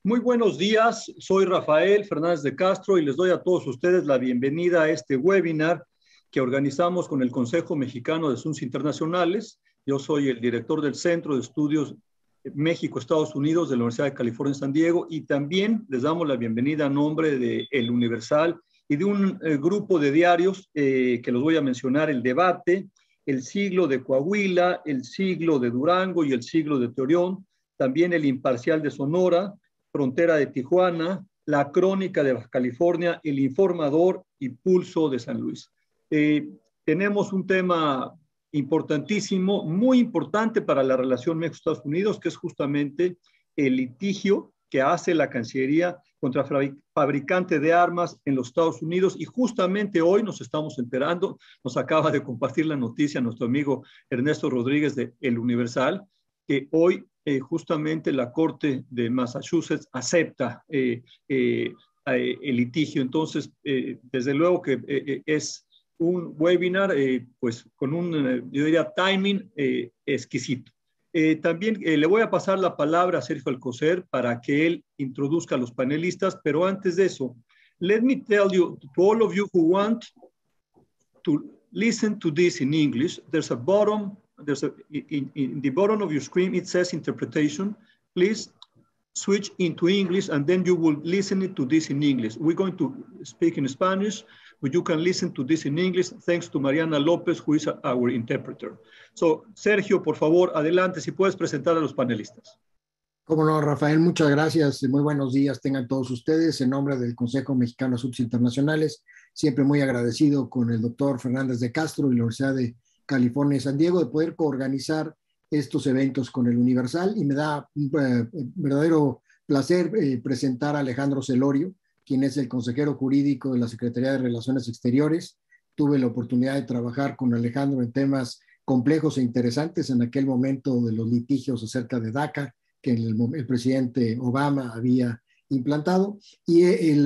Muy buenos días, soy Rafael Fernández de Castro y les doy a todos ustedes la bienvenida a este webinar que organizamos con el Consejo Mexicano de Asuntos Internacionales. Yo soy el director del Centro de Estudios México-Estados Unidos de la Universidad de California en San Diego y también les damos la bienvenida a nombre de El Universal y de un grupo de diarios que los voy a mencionar: El Debate, El Siglo de Coahuila, El Siglo de Durango y El Siglo de Torreón, también El Imparcial de Sonora, Frontera de Tijuana, La Crónica de Baja California, El Informador y Pulso de San Luis. Tenemos un tema importantísimo, muy importante para la relación México-Estados Unidos, que es justamente el litigio que hace la Cancillería contra fabricante de armas en los Estados Unidos. Y justamente hoy nos estamos enterando, nos acaba de compartir la noticia nuestro amigo Ernesto Rodríguez de El Universal, que hoy justamente la Corte de Massachusetts acepta el litigio. Entonces, desde luego que es un webinar pues con un, yo diría, timing exquisito. También le voy a pasar la palabra a Sergio Alcocer para que él introduzca a los panelistas, pero antes de eso, let me tell you, to all of you who want to listen to this in English, in the bottom of your screen, it says interpretation. Please switch into English and then you will listen to this in English. We're going to speak in Spanish, but you can listen to this in English thanks to Mariana López, who is our interpreter. So, Sergio, por favor, adelante, si puedes presentar a los panelistas. Cómo no, Rafael, muchas gracias. Muy buenos días tengan todos ustedes. En nombre del Consejo Mexicano de Asuntos Internacionales, siempre muy agradecido con el doctor Fernández de Castro y la Universidad de California y San Diego de poder coorganizar estos eventos con el Universal, y me da un verdadero placer presentar a Alejandro Celorio, quien es el consejero jurídico de la Secretaría de Relaciones Exteriores. Tuve la oportunidad de trabajar con Alejandro en temas complejos e interesantes en aquel momento de los litigios acerca de DACA que el presidente Obama había implantado, y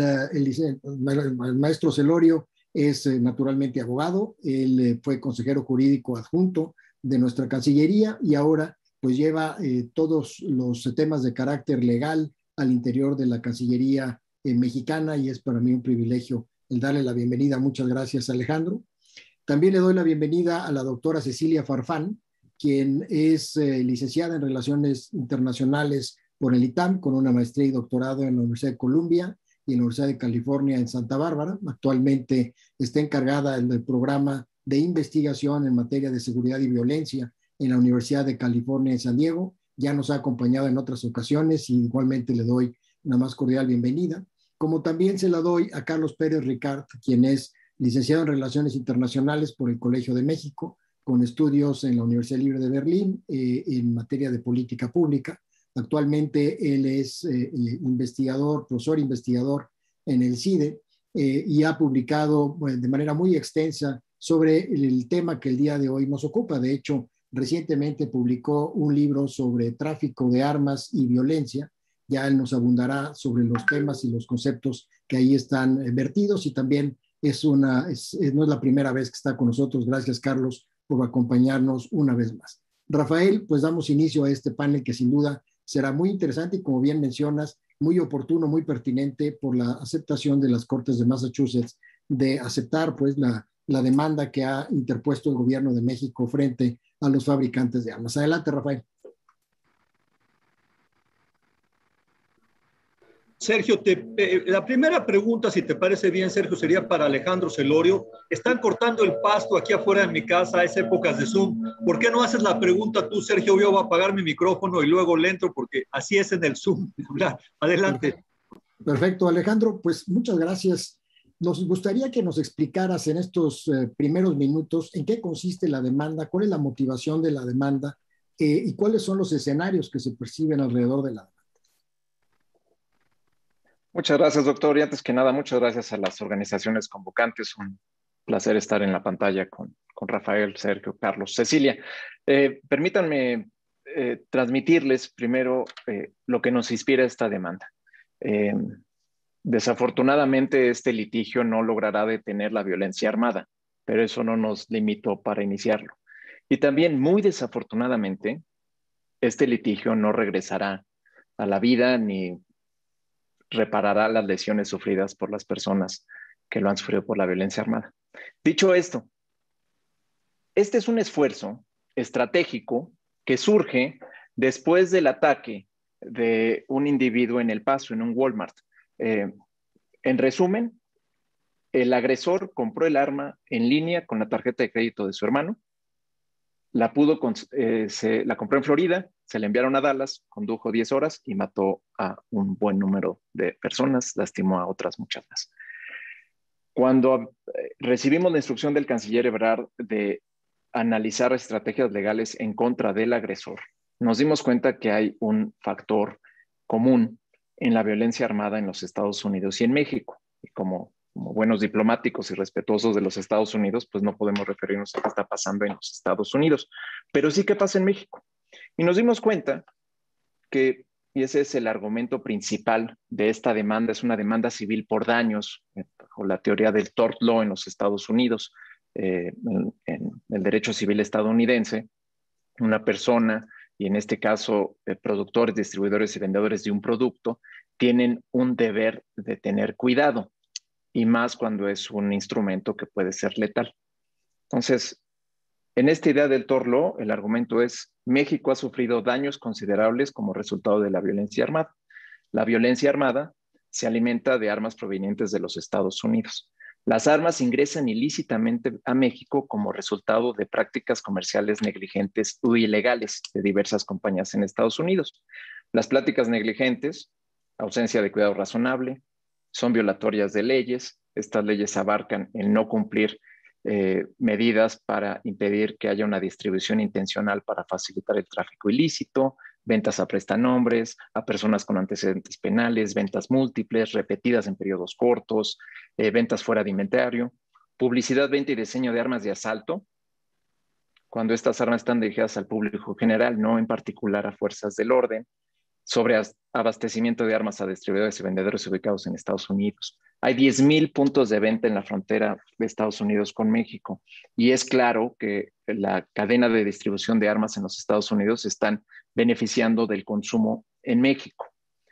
el maestro Celorio es naturalmente abogado. Él fue consejero jurídico adjunto de nuestra Cancillería y ahora pues lleva todos los temas de carácter legal al interior de la Cancillería mexicana, y es para mí un privilegio el darle la bienvenida. Muchas gracias, Alejandro. También le doy la bienvenida a la doctora Cecilia Farfán, quien es licenciada en Relaciones Internacionales por el ITAM, con una maestría y doctorado en la Universidad de Columbia y en la Universidad de California en Santa Bárbara. Actualmente está encargada del programa de investigación en materia de seguridad y violencia en la Universidad de California en San Diego. Ya nos ha acompañado en otras ocasiones y igualmente le doy una más cordial bienvenida. Como también se la doy a Carlos Pérez Ricard, quien es licenciado en Relaciones Internacionales por el Colegio de México, con estudios en la Universidad Libre de Berlín en materia de política pública. Actualmente él es investigador, profesor investigador en el CIDE, y ha publicado de manera muy extensa sobre el tema que el día de hoy nos ocupa. De hecho, recientemente publicó un libro sobre tráfico de armas y violencia. Ya él nos abundará sobre los temas y los conceptos que ahí están vertidos, y también no es la primera vez que está con nosotros. Gracias, Carlos, por acompañarnos una vez más. Rafael, pues damos inicio a este panel que sin duda será muy interesante y, como bien mencionas, muy oportuno, muy pertinente por la aceptación de las Cortes de Massachusetts de aceptar pues la demanda que ha interpuesto el gobierno de México frente a los fabricantes de armas. Adelante, Rafael. Sergio, la primera pregunta, si te parece bien, Sergio, sería para Alejandro Celorio. Están cortando el pasto aquí afuera de mi casa, es épocas de Zoom. ¿Por qué no haces la pregunta tú, Sergio? Yo voy a apagar mi micrófono y luego le entro, porque así es en el Zoom. Adelante. Perfecto, Alejandro, pues muchas gracias. Nos gustaría que nos explicaras en estos primeros minutos en qué consiste la demanda, cuál es la motivación de la demanda y cuáles son los escenarios que se perciben alrededor de la demanda. Muchas gracias, doctor. Y antes que nada, muchas gracias a las organizaciones convocantes. Un placer estar en la pantalla con Rafael, Sergio, Carlos, Cecilia. Permítanme transmitirles primero lo que nos inspira esta demanda. Desafortunadamente, este litigio no logrará detener la violencia armada, pero eso no nos limitó para iniciarlo. Y también, muy desafortunadamente, este litigio no regresará a la vida ni reparará las lesiones sufridas por las personas que lo han sufrido por la violencia armada. Dicho esto, este es un esfuerzo estratégico que surge después del ataque de un individuo en El Paso, en un Walmart. En resumen, el agresor compró el arma en línea con la tarjeta de crédito de su hermano, la compró en Florida, se la enviaron a Dallas, condujo 10 horas y mató a un buen número de personas, lastimó a otras muchas más. Cuando recibimos la instrucción del canciller Ebrard de analizar estrategias legales en contra del agresor, nos dimos cuenta que hay un factor común en la violencia armada en los Estados Unidos y en México. Y como buenos diplomáticos y respetuosos de los Estados Unidos, pues no podemos referirnos a qué está pasando en los Estados Unidos, pero sí qué pasa en México. Y nos dimos cuenta que, y ese es el argumento principal de esta demanda, es una demanda civil por daños, bajo la teoría del tort law en los Estados Unidos, en el derecho civil estadounidense, una persona, y en este caso productores, distribuidores y vendedores de un producto, tienen un deber de tener cuidado, y más cuando es un instrumento que puede ser letal. Entonces, en esta idea del tort law, el argumento es: México ha sufrido daños considerables como resultado de la violencia armada. La violencia armada se alimenta de armas provenientes de los Estados Unidos. Las armas ingresan ilícitamente a México como resultado de prácticas comerciales negligentes o ilegales de diversas compañías en Estados Unidos. Las prácticas negligentes, ausencia de cuidado razonable, son violatorias de leyes. Estas leyes abarcan el no cumplir medidas para impedir que haya una distribución intencional para facilitar el tráfico ilícito, ventas a prestanombres, a personas con antecedentes penales, ventas múltiples, repetidas en periodos cortos, ventas fuera de inventario, publicidad, venta y diseño de armas de asalto, cuando estas armas están dirigidas al público general, no en particular a fuerzas del orden, sobre abastecimiento de armas a distribuidores y vendedores ubicados en Estados Unidos. Hay 10,000 puntos de venta en la frontera de Estados Unidos con México, y es claro que la cadena de distribución de armas en los Estados Unidos están beneficiando del consumo en México.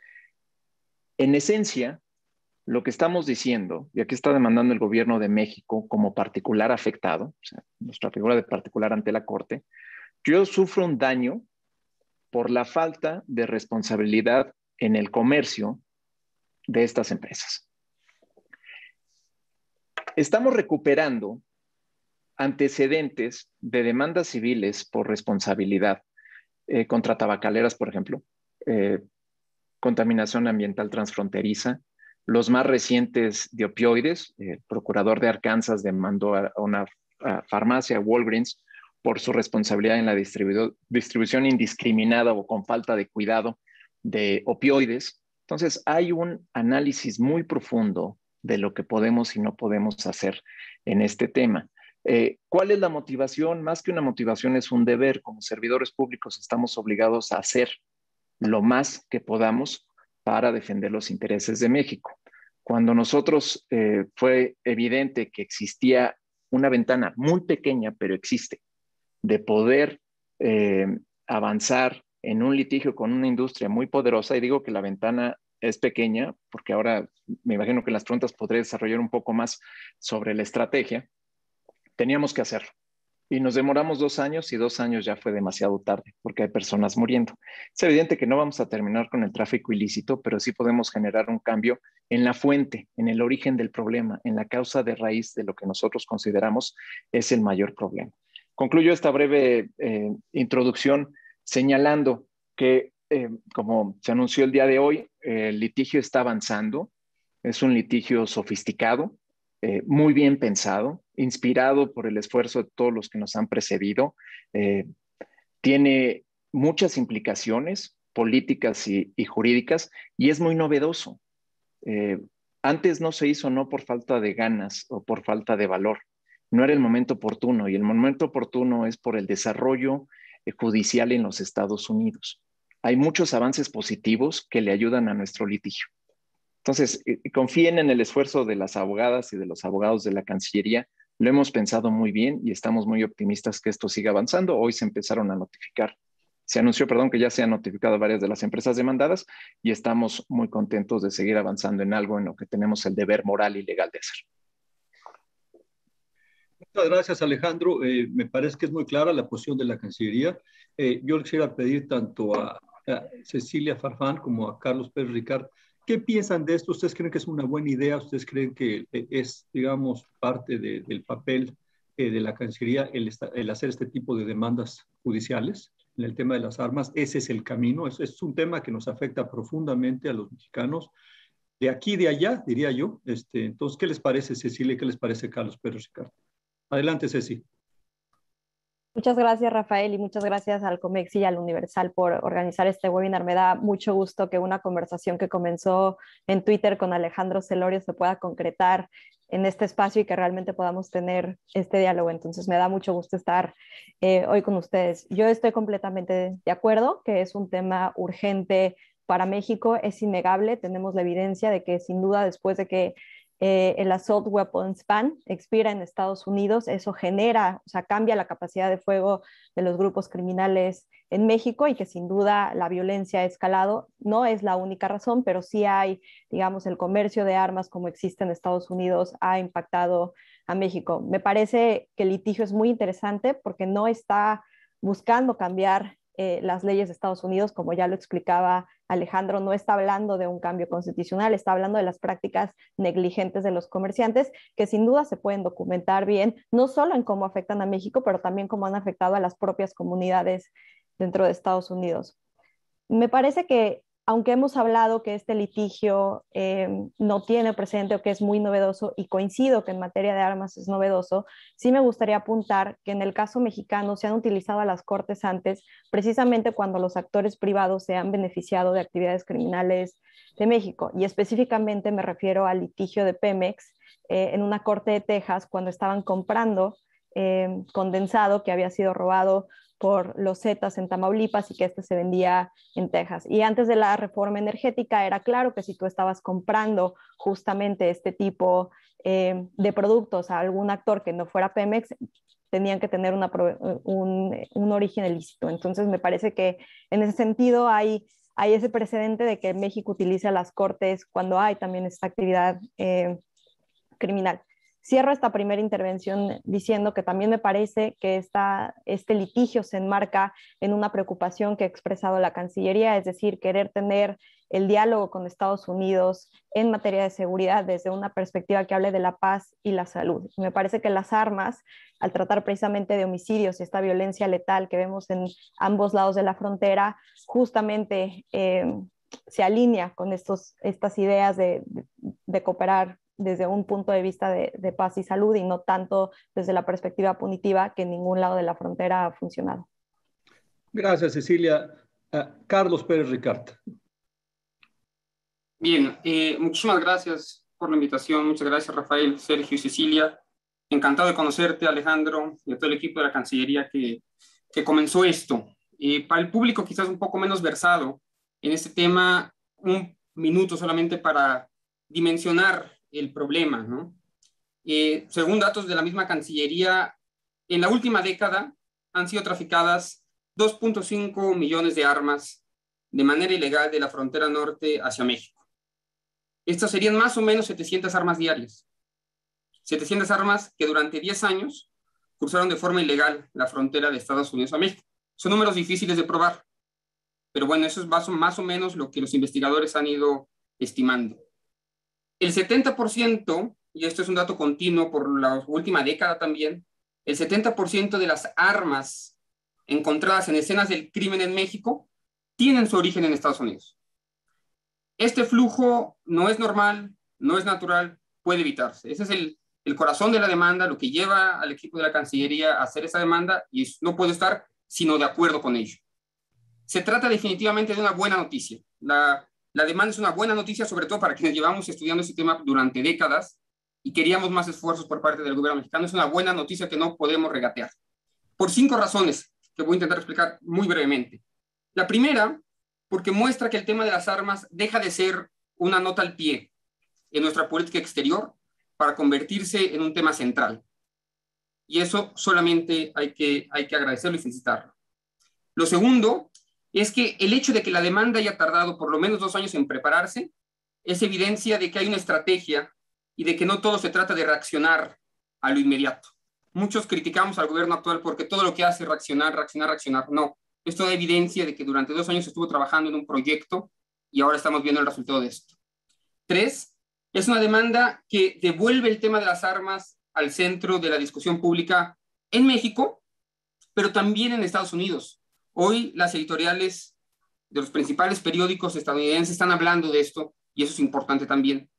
En esencia, lo que estamos diciendo, y aquí está demandando el gobierno de México como particular afectado, o sea, nuestra figura de particular ante la Corte, yo sufro un daño por la falta de responsabilidad en el comercio de estas empresas. Estamos recuperando antecedentes de demandas civiles por responsabilidad contra tabacaleras, por ejemplo, contaminación ambiental transfronteriza, los más recientes de opioides. El procurador de Arkansas demandó a una farmacia, Walgreens, por su responsabilidad en la distribución indiscriminada o con falta de cuidado de opioides. Entonces, hay un análisis muy profundo de lo que podemos y no podemos hacer en este tema. ¿Cuál es la motivación? Más que una motivación, es un deber. Como servidores públicos estamos obligados a hacer lo más que podamos para defender los intereses de México. Cuando nosotros fue evidente que existía una ventana muy pequeña, pero existe, de poder avanzar en un litigio con una industria muy poderosa, y digo que la ventana es pequeña porque ahora me imagino que en las preguntas podré desarrollar un poco más sobre la estrategia, teníamos que hacerlo. Y nos demoramos 2 años, y 2 años ya fue demasiado tarde porque hay personas muriendo. Es evidente que no vamos a terminar con el tráfico ilícito, pero sí podemos generar un cambio en la fuente, en el origen del problema, en la causa de raíz de lo que nosotros consideramos es el mayor problema. Concluyo esta breve introducción señalando que, como se anunció el día de hoy, el litigio está avanzando. Es un litigio sofisticado, muy bien pensado, inspirado por el esfuerzo de todos los que nos han precedido. Tiene muchas implicaciones políticas y jurídicas, y es muy novedoso. Antes no se hizo, no por falta de ganas o por falta de valor. No era el momento oportuno, y el momento oportuno es por el desarrollo judicial en los Estados Unidos. Hay muchos avances positivos que le ayudan a nuestro litigio. Entonces, confíen en el esfuerzo de las abogadas y de los abogados de la Cancillería. Lo hemos pensado muy bien y estamos muy optimistas que esto siga avanzando. Hoy se empezaron a notificar se anunció, perdón, que ya se han notificado varias de las empresas demandadas y estamos muy contentos de seguir avanzando en algo en lo que tenemos el deber moral y legal de hacer. Muchas gracias, Alejandro. Me parece que es muy clara la posición de la Cancillería. Yo quisiera pedir tanto a Cecilia Farfán como a Carlos Pérez Ricard, ¿qué piensan de esto? ¿Ustedes creen que es una buena idea? ¿Ustedes creen que es, digamos, parte del papel de la Cancillería el hacer este tipo de demandas judiciales en el tema de las armas? Ese es el camino. Es un tema que nos afecta profundamente a los mexicanos, de aquí y de allá, diría yo. Entonces, ¿qué les parece, Cecilia? ¿Qué les parece, Carlos Pérez Ricard? Adelante, Ceci. Muchas gracias, Rafael, y muchas gracias al COMEX y al Universal por organizar este webinar. Me da mucho gusto que una conversación que comenzó en Twitter con Alejandro Celorio se pueda concretar en este espacio y que realmente podamos tener este diálogo. Entonces, me da mucho gusto estar hoy con ustedes. Yo estoy completamente de acuerdo que es un tema urgente para México. Es innegable, tenemos la evidencia de que sin duda después de que el Assault Weapons Ban expira en Estados Unidos, eso genera, o sea, cambia la capacidad de fuego de los grupos criminales en México y que sin duda la violencia ha escalado. No es la única razón, pero sí hay, digamos, el comercio de armas como existe en Estados Unidos ha impactado a México. Me parece que el litigio es muy interesante porque no está buscando cambiar las leyes de Estados Unidos, como ya lo explicaba Alejandro, no está hablando de un cambio constitucional, está hablando de las prácticas negligentes de los comerciantes, que sin duda se pueden documentar bien, no solo en cómo afectan a México, pero también cómo han afectado a las propias comunidades dentro de Estados Unidos. Me parece que, aunque hemos hablado que este litigio no tiene precedente o que es muy novedoso, y coincido que en materia de armas es novedoso, sí me gustaría apuntar que en el caso mexicano se han utilizado a las cortes antes, precisamente cuando los actores privados se han beneficiado de actividades criminales de México. Y específicamente me refiero al litigio de Pemex en una corte de Texas, cuando estaban comprando condensado que había sido robado por los Zetas en Tamaulipas y que este se vendía en Texas. Y antes de la reforma energética era claro que si tú estabas comprando justamente este tipo de productos a algún actor que no fuera Pemex, tenían que tener un origen ilícito. Entonces me parece que en ese sentido hay ese precedente de que México utiliza las cortes cuando hay también esta actividad criminal. Cierro esta primera intervención diciendo que también me parece que este litigio se enmarca en una preocupación que ha expresado la Cancillería, es decir, querer tener el diálogo con Estados Unidos en materia de seguridad desde una perspectiva que hable de la paz y la salud. Me parece que las armas, al tratar precisamente de homicidios y esta violencia letal que vemos en ambos lados de la frontera, justamente se alinea con estas ideas de cooperar desde un punto de vista de paz y salud y no tanto desde la perspectiva punitiva que en ningún lado de la frontera ha funcionado. Gracias, Cecilia. Carlos Pérez Ricard. Bien, muchísimas gracias por la invitación. Muchas gracias, Rafael, Sergio y Cecilia. Encantado de conocerte, Alejandro, y a todo el equipo de la Cancillería que comenzó esto. Para el público quizás un poco menos versado en este tema, un minuto solamente para dimensionar el problema, ¿no? Según datos de la misma Cancillería, en la última década han sido traficadas 2.5 millones de armas de manera ilegal de la frontera norte hacia México. Estas serían más o menos 700 armas diarias. 700 armas que durante 10 años cruzaron de forma ilegal la frontera de Estados Unidos a México. Son números difíciles de probar, pero bueno, eso es más o menos lo que los investigadores han ido estimando. El 70%, y esto es un dato continuo por la última década también, el 70% de las armas encontradas en escenas del crimen en México tienen su origen en Estados Unidos. Este flujo no es normal, no es natural, puede evitarse. Ese es el corazón de la demanda, lo que lleva al equipo de la Cancillería a hacer esa demanda, y no puedo estar sino de acuerdo con ello. Se trata definitivamente de una buena noticia. La demanda es una buena noticia, sobre todo para quienes llevamos estudiando este tema durante décadas y queríamos más esfuerzos por parte del gobierno mexicano. Es una buena noticia que no podemos regatear. Por 5 razones que voy a intentar explicar muy brevemente. La primera, porque muestra que el tema de las armas deja de ser una nota al pie en nuestra política exterior para convertirse en un tema central. Y eso solamente hay que agradecerlo y felicitarlo. Lo segundo es que el hecho de que la demanda haya tardado por lo menos 2 años en prepararse es evidencia de que hay una estrategia y de que no todo se trata de reaccionar a lo inmediato. Muchos criticamos al gobierno actual porque todo lo que hace es reaccionar, reaccionar, reaccionar. No, esto da evidencia de que durante 2 años estuvo trabajando en un proyecto y ahora estamos viendo el resultado de esto. 3, es una demanda que devuelve el tema de las armas al centro de la discusión pública en México, pero también en Estados Unidos. Hoy las editoriales de los principales periódicos estadounidenses están hablando de esto y eso es importante también.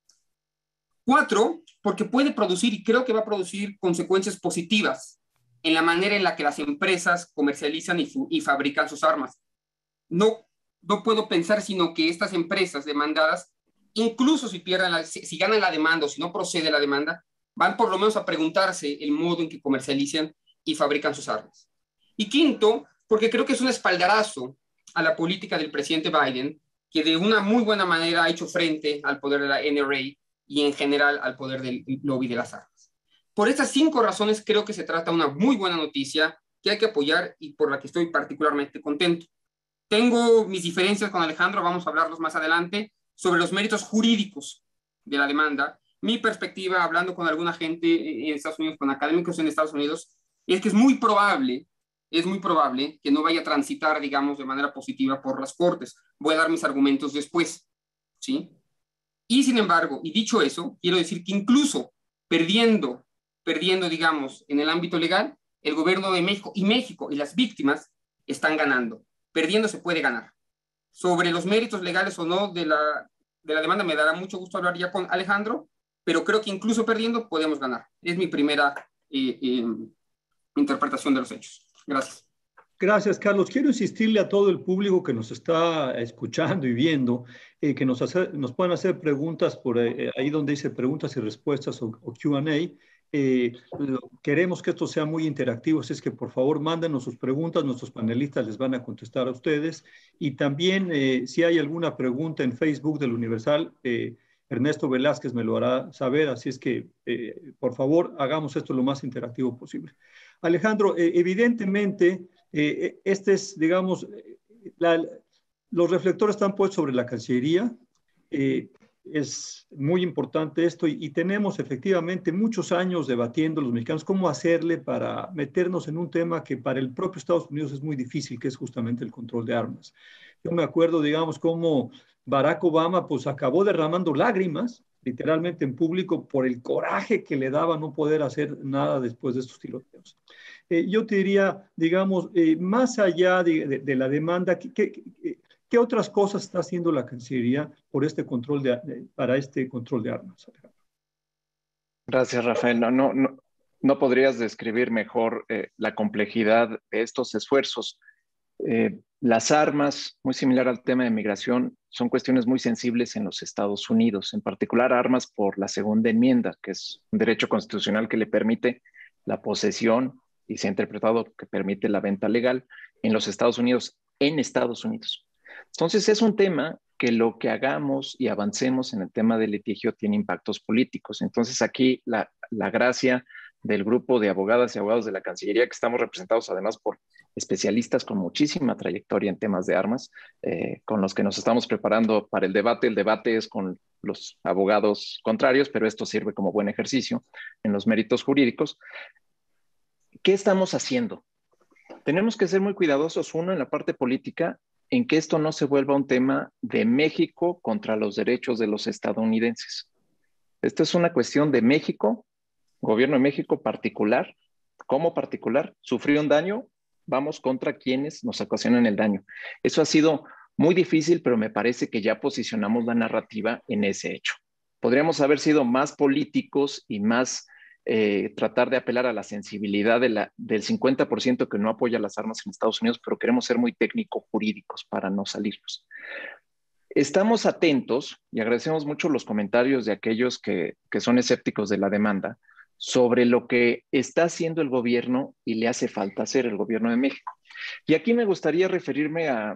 4, porque puede producir, y creo que va a producir, consecuencias positivas en la manera en la que las empresas comercializan y fabrican sus armas. No puedo pensar sino que estas empresas demandadas, incluso si ganan la demanda o si no procede la demanda, van por lo menos a preguntarse el modo en que comercializan y fabrican sus armas. Y 5, porque creo que es un espaldarazo a la política del presidente Biden, que de una muy buena manera ha hecho frente al poder de la NRA y en general al poder del lobby de las armas. Por estas 5 razones creo que se trata de una muy buena noticia que hay que apoyar y por la que estoy particularmente contento. Tengo mis diferencias con Alejandro, vamos a hablarlos más adelante, sobre los méritos jurídicos de la demanda. Mi perspectiva, hablando con alguna gente en Estados Unidos, con académicos en Estados Unidos, es que es muy probable que no vaya a transitar, digamos, de manera positiva por las cortes. Voy a dar mis argumentos después, ¿sí? Y sin embargo, y dicho eso, quiero decir que incluso perdiendo, digamos, en el ámbito legal, el gobierno de México y las víctimas están ganando. Perdiendo se puede ganar. Sobre los méritos legales o no de la demanda me dará mucho gusto hablar ya con Alejandro, pero creo que incluso perdiendo podemos ganar. Es mi primera interpretación de los hechos. Gracias. Gracias, Carlos. Quiero insistirle a todo el público que nos está escuchando y viendo que nos puedan hacer preguntas por ahí donde dice preguntas y respuestas o Q&A. Queremos que esto sea muy interactivo, así es que por favor mándenos sus preguntas, nuestros panelistas les van a contestar a ustedes. Y también si hay alguna pregunta en Facebook del Universal, Ernesto Velázquez me lo hará saber, así es que por favor hagamos esto lo más interactivo posible. Alejandro, evidentemente, este es, digamos, los reflectores están puestos sobre la Cancillería. Es muy importante esto y tenemos efectivamente muchos años debatiendo los mexicanos cómo hacerle para meternos en un tema que para el propio Estados Unidos es muy difícil, que es justamente el control de armas. Yo me acuerdo, digamos, cómo Barack Obama pues acabó derramando lágrimas, literalmente en público, por el coraje que le daba no poder hacer nada después de estos tiroteos. Yo te diría, digamos, más allá de la demanda, ¿qué otras cosas está haciendo la Cancillería por este control para este control de armas? Gracias, Rafael. No podrías describir mejor la complejidad de estos esfuerzos. Las armas, muy similar al tema de migración, son cuestiones muy sensibles en los Estados Unidos, en particular armas por la segunda enmienda, que es un derecho constitucional que le permite la posesión y se ha interpretado que permite la venta legal en los Estados Unidos, en Estados Unidos. Entonces es un tema que lo que hagamos y avancemos en el tema del litigio tiene impactos políticos. Entonces aquí la gracia del grupo de abogadas y abogados de la Cancillería, que estamos representados además por especialistas con muchísima trayectoria en temas de armas, con los que nos estamos preparando para el debate. El debate es con los abogados contrarios, pero esto sirve como buen ejercicio en los méritos jurídicos. ¿Qué estamos haciendo? Tenemos que ser muy cuidadosos, uno, en la parte política, en que esto no se vuelva un tema de México contra los derechos de los estadounidenses. Esto es una cuestión de México, gobierno de México particular, como particular, sufrió un daño, vamos contra quienes nos ocasionan el daño. Eso ha sido muy difícil, pero me parece que ya posicionamos la narrativa en ese hecho. Podríamos haber sido más políticos y más tratar de apelar a la sensibilidad del 50% que no apoya las armas en Estados Unidos, pero queremos ser muy técnico-jurídicos para no salirnos. Estamos atentos y agradecemos mucho los comentarios de aquellos que son escépticos de la demanda sobre lo que está haciendo el gobierno y le hace falta hacer el gobierno de México. Y aquí me gustaría referirme a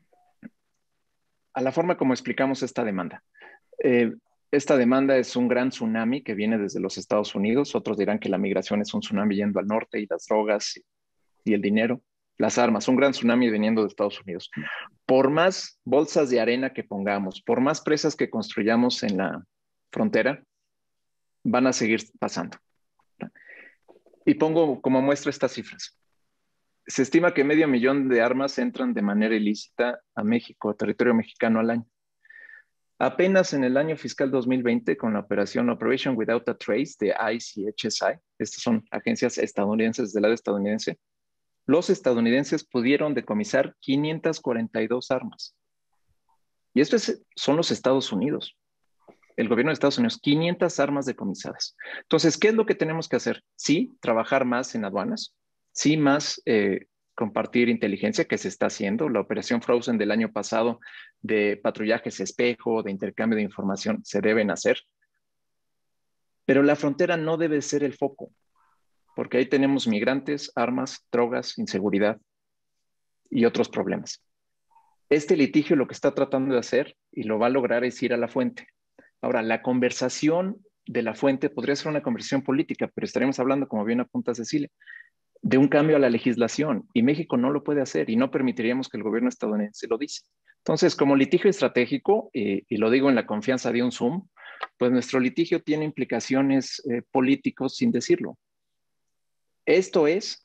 la forma como explicamos esta demanda. Esta demanda es un gran tsunami que viene desde los Estados Unidos. Otros dirán que la migración es un tsunami yendo al norte y las drogas y el dinero. las armas, un gran tsunami viniendo de Estados Unidos. Por más bolsas de arena que pongamos, por más presas que construyamos en la frontera, van a seguir pasando. Y pongo como muestra estas cifras. Se estima que 500,000 de armas entran de manera ilícita a México, a territorio mexicano al año. Apenas en el año fiscal 2020, con la operación Operation Without a Trace de ICE y HSI, estas son agencias estadounidenses del lado estadounidense, los estadounidenses pudieron decomisar 542 armas. Y esto son los Estados Unidos. El gobierno de Estados Unidos, 500 armas decomisadas. Entonces, ¿qué es lo que tenemos que hacer? Sí, trabajar más en aduanas, sí, más compartir inteligencia, que se está haciendo. La operación Frozen del año pasado de patrullajes espejo, de intercambio de información, se deben hacer. Pero la frontera no debe ser el foco, porque ahí tenemos migrantes, armas, drogas, inseguridad y otros problemas. Este litigio lo que está tratando de hacer, y lo va a lograr, es ir a la fuente. Ahora, la conversación de la fuente podría ser una conversación política, pero estaremos hablando, como bien apunta Cecilia, de un cambio a la legislación, y México no lo puede hacer y no permitiríamos que el gobierno estadounidense lo dice. Entonces, como litigio estratégico, y lo digo en la confianza de un Zoom, pues nuestro litigio tiene implicaciones políticos sin decirlo. Esto es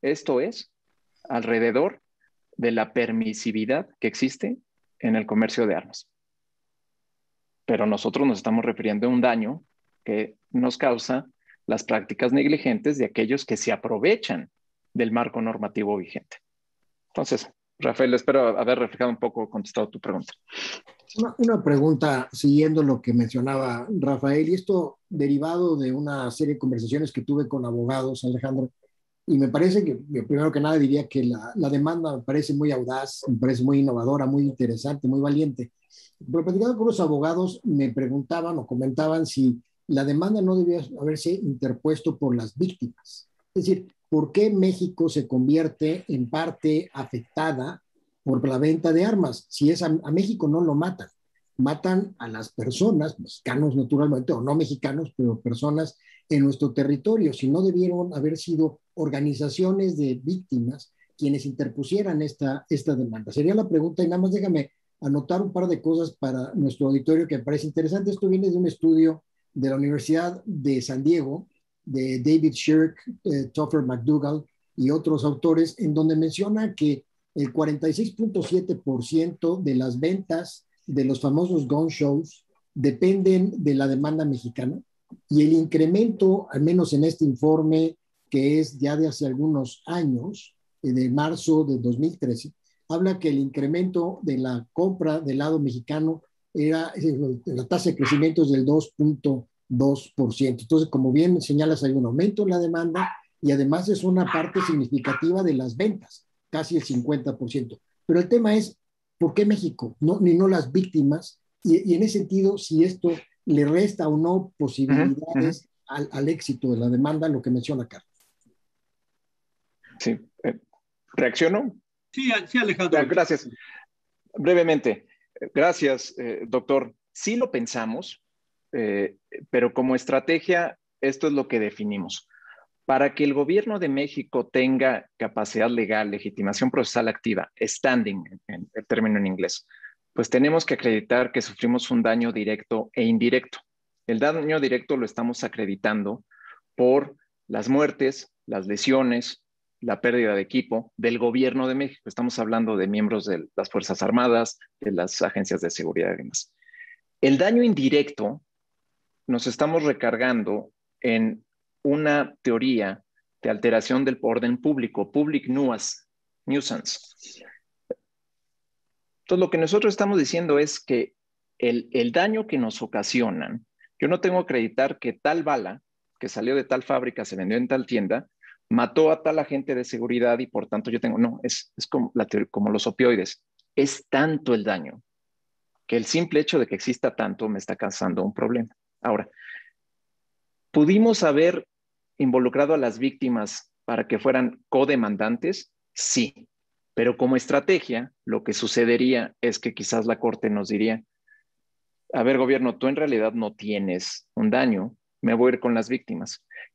alrededor de la permisividad que existe en el comercio de armas. Pero nosotros nos estamos refiriendo a un daño que nos causa las prácticas negligentes de aquellos que se aprovechan del marco normativo vigente. Entonces, Rafael, espero haber reflejado un poco, contestado tu pregunta. Una pregunta siguiendo lo que mencionaba Rafael, y esto derivado de una serie de conversaciones que tuve con abogados, Alejandro, y me parece que, primero que nada, diría que la demanda me parece muy audaz, me parece muy innovadora, muy interesante, muy valiente. Pero platicando con los abogados, me preguntaban o comentaban si la demanda no debía haberse interpuesto por las víctimas. Es decir, ¿por qué México se convierte en parte afectada por la venta de armas? Si es a México no lo matan, matan a las personas, mexicanos naturalmente, o no mexicanos, pero personas en nuestro territorio. Si no debieron haber sido organizaciones de víctimas quienes interpusieran esta demanda. Sería la pregunta, y nada más déjame anotar un par de cosas para nuestro auditorio que me parece interesante. Esto viene de un estudio de la Universidad de San Diego, de David Shirk, Topher McDougall y otros autores, en donde menciona que el 46.7% de las ventas de los famosos gun shows dependen de la demanda mexicana, y el incremento, al menos en este informe, que es ya de hace algunos años, de marzo de 2013, habla que el incremento de la compra del lado mexicano la tasa de crecimiento es del 2.2%. Entonces, como bien señalas, hay un aumento en la demanda y además es una parte significativa de las ventas, casi el 50%. Pero el tema es, ¿por qué México? No las víctimas. Y en ese sentido, si esto le resta o no posibilidades al éxito de la demanda, lo que menciona Carlos. Sí. ¿Reacciono? Sí, Alejandro. Gracias. Brevemente. Gracias, doctor. Sí lo pensamos, pero como estrategia, esto es lo que definimos. Para que el gobierno de México tenga capacidad legal, legitimación procesal activa, standing, en el término en inglés, pues tenemos que acreditar que sufrimos un daño directo e indirecto. El daño directo lo estamos acreditando por las muertes, las lesiones, la pérdida de equipo del gobierno de México. Estamos hablando de miembros de las Fuerzas Armadas, de las agencias de seguridad y demás. El daño indirecto nos estamos recargando en una teoría de alteración del orden público, public nuisance. Entonces, lo que nosotros estamos diciendo es que el daño que nos ocasionan, yo no tengo que acreditar que tal bala que salió de tal fábrica, se vendió en tal tienda, mató a tal agente de seguridad y por tanto yo tengo, no, es como los opioides. Es tanto el daño que el simple hecho de que exista tanto me está causando un problema. Ahora, ¿pudimos haber involucrado a las víctimas para que fueran codemandantes? Sí, pero como estrategia, lo que sucedería es que quizás la Corte nos diría, a ver, gobierno, tú en realidad no tienes un daño, me voy a ir con las víctimas.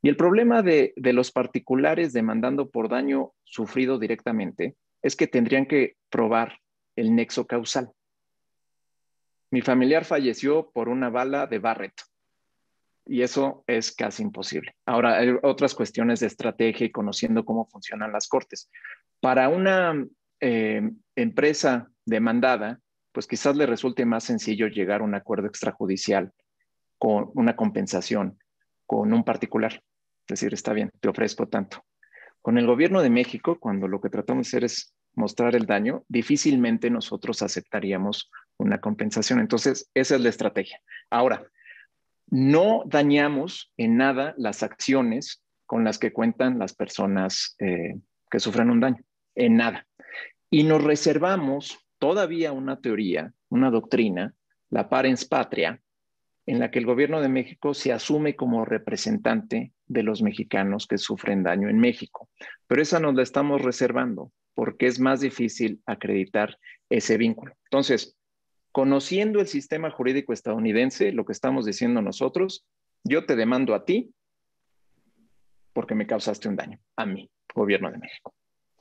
Y el problema de los particulares demandando por daño sufrido directamente es que tendrían que probar el nexo causal. Mi familiar falleció por una bala de Barrett y eso es casi imposible. Ahora, hay otras cuestiones de estrategia y conociendo cómo funcionan las cortes. Para una empresa demandada, pues quizás le resulte más sencillo llegar a un acuerdo extrajudicial con una compensación con un particular. Es decir, está bien, te ofrezco tanto. Con el gobierno de México, cuando lo que tratamos de hacer es mostrar el daño, difícilmente nosotros aceptaríamos una compensación. Entonces, esa es la estrategia. Ahora, no dañamos en nada las acciones con las que cuentan las personas que sufren un daño, en nada. Y nos reservamos todavía una teoría, una doctrina, la parens patria, en la que el gobierno de México se asume como representante de los mexicanos que sufren daño en México. Pero esa nos la estamos reservando porque es más difícil acreditar ese vínculo. Entonces, conociendo el sistema jurídico estadounidense, lo que estamos diciendo nosotros, yo te demando a ti porque me causaste un daño, a mí, gobierno de México.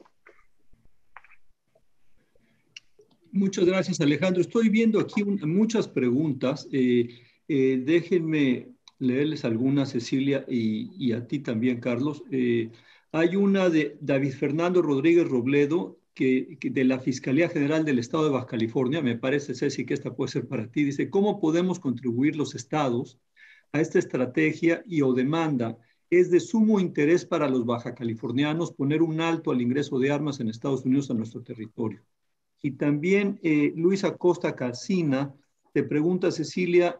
Muchas gracias, Alejandro. Estoy viendo aquí muchas preguntas. Déjenme leerles algunas, Cecilia, y a ti también, Carlos. Hay una de David Fernando Rodríguez Robledo, que de la Fiscalía General del Estado de Baja California. Me parece, Ceci, que esta puede ser para ti. Dice, ¿cómo podemos contribuir los estados a esta estrategia y o demanda? Es de sumo interés para los baja californianos poner un alto al ingreso de armas en Estados Unidos a nuestro territorio. Y también Luis Acosta Calcina te pregunta, Cecilia,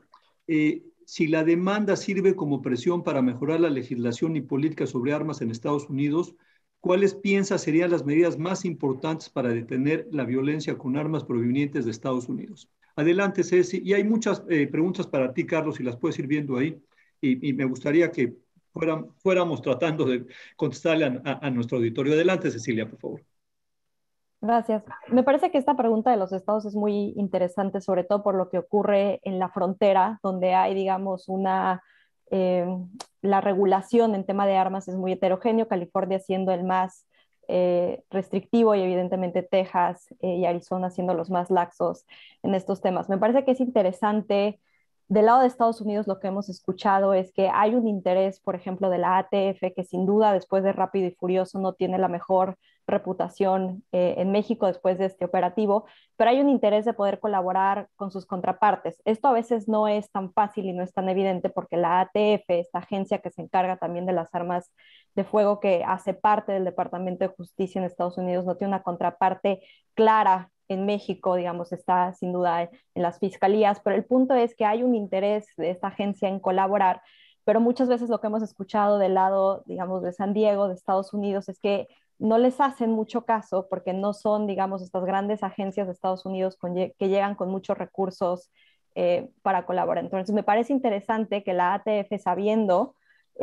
si la demanda sirve como presión para mejorar la legislación y política sobre armas en Estados Unidos, ¿cuáles piensas serían las medidas más importantes para detener la violencia con armas provenientes de Estados Unidos? Adelante, Ceci. Y hay muchas preguntas para ti, Carlos, si las puedes ir viendo ahí. Y me gustaría que fuéramos tratando de contestarle a nuestro auditorio. Adelante, Cecilia, por favor. Gracias. Me parece que esta pregunta de los estados es muy interesante, sobre todo por lo que ocurre en la frontera, donde hay, digamos, eh, la regulación en tema de armas es muy heterogéneo, California siendo el más restrictivo y evidentemente Texas y Arizona siendo los más laxos en estos temas. Me parece que es interesante. Del lado de Estados Unidos lo que hemos escuchado es que hay un interés, por ejemplo, de la ATF, que sin duda después de Rápido y Furioso no tiene la mejor reputación en México después de este operativo, pero hay un interés de poder colaborar con sus contrapartes. Esto a veces no es tan fácil y no es tan evidente porque la ATF, esta agencia que se encarga también de las armas de fuego que hace parte del Departamento de Justicia en Estados Unidos, no tiene una contraparte clara en México, digamos, está sin duda en las fiscalías, pero el punto es que hay un interés de esta agencia en colaborar, pero muchas veces lo que hemos escuchado del lado, digamos, de San Diego, de Estados Unidos, es que no les hacen mucho caso porque no son, digamos, estas grandes agencias de Estados Unidos que llegan con muchos recursos para colaborar. Entonces, me parece interesante que la ATF, sabiendo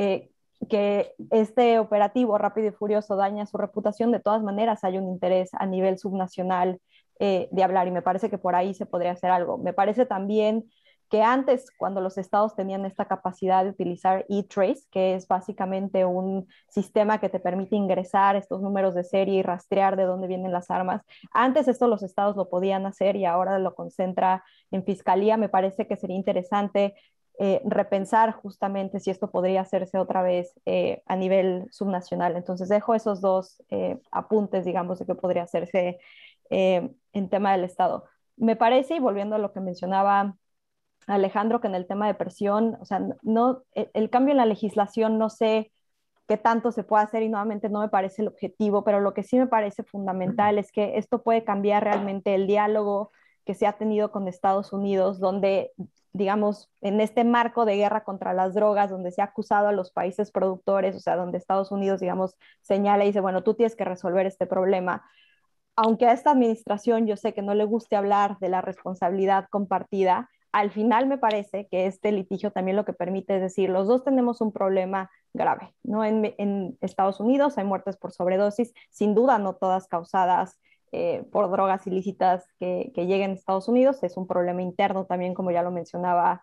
que este operativo Rápido y Furioso daña su reputación, de todas maneras hay un interés a nivel subnacional de hablar y me parece que por ahí se podría hacer algo. Me parece también que antes, cuando los estados tenían esta capacidad de utilizar E-Trace, que es básicamente un sistema que te permite ingresar estos números de serie y rastrear de dónde vienen las armas, antes esto los estados lo podían hacer y ahora lo concentra en fiscalía. Me parece que sería interesante repensar justamente si esto podría hacerse otra vez a nivel subnacional. Entonces dejo esos dos apuntes, digamos, de que podría hacerse en tema del Estado. Me parece, y volviendo a lo que mencionaba Alejandro, que en el tema de presión, o sea, no, el cambio en la legislación no sé qué tanto se puede hacer y nuevamente no me parece el objetivo, pero lo que sí me parece fundamental es que esto puede cambiar realmente el diálogo que se ha tenido con Estados Unidos, donde, digamos, en este marco de guerra contra las drogas, donde se ha acusado a los países productores, o sea, donde Estados Unidos, digamos, señala y dice, bueno, tú tienes que resolver este problema. Aunque a esta administración yo sé que no le guste hablar de la responsabilidad compartida, al final me parece que este litigio también lo que permite es decir, los dos tenemos un problema grave, ¿no? En Estados Unidos hay muertes por sobredosis, sin duda no todas causadas por drogas ilícitas que lleguen a Estados Unidos, es un problema interno también, como ya lo mencionaba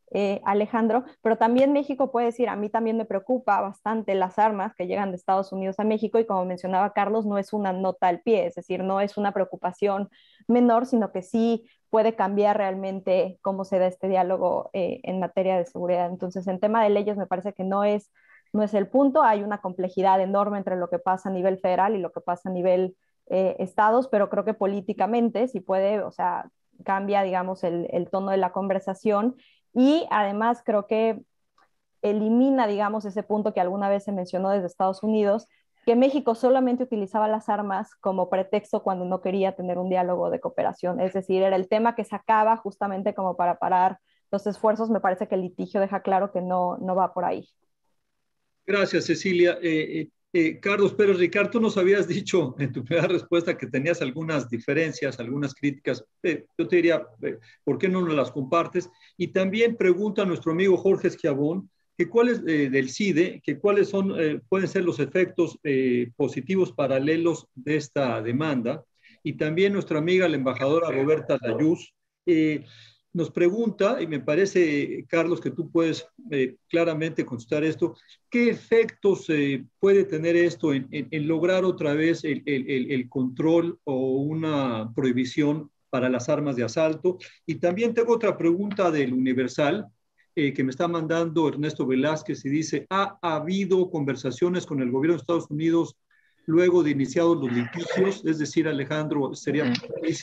Alejandro, pero también México puede decir, a mí también me preocupa bastante las armas que llegan de Estados Unidos a México y como mencionaba Carlos, no es una nota al pie, es decir, no es una preocupación menor, sino que sí puede cambiar realmente cómo se da este diálogo en materia de seguridad. Entonces, en tema de leyes me parece que no es el punto, hay una complejidad enorme entre lo que pasa a nivel federal y lo que pasa a nivel estados, pero creo que políticamente sí puede, o sea, cambia, digamos, el tono de la conversación y además creo que elimina, digamos, ese punto que alguna vez se mencionó desde Estados Unidos, que México solamente utilizaba las armas como pretexto cuando no quería tener un diálogo de cooperación. Es decir, era el tema que sacaba justamente como para parar los esfuerzos. Me parece que el litigio deja claro que no va por ahí. Gracias, Cecilia. Carlos Pérez Ricard, tú nos habías dicho en tu primera respuesta que tenías algunas diferencias, algunas críticas. Yo te diría, ¿por qué no nos las compartes? Y también pregunta a nuestro amigo Jorge Esquiabón que cuáles del CIDE, que cuáles son, pueden ser los efectos positivos paralelos de esta demanda. Y también nuestra amiga, la embajadora Roberta Layuz, nos pregunta, y me parece, Carlos, que tú puedes claramente contestar esto, ¿qué efectos puede tener esto en lograr otra vez el control o una prohibición para las armas de asalto? Y también tengo otra pregunta del Universal, que me está mandando Ernesto Velázquez y dice, ¿ha habido conversaciones con el gobierno de Estados Unidos luego de iniciados los litigios? Es decir, Alejandro, sería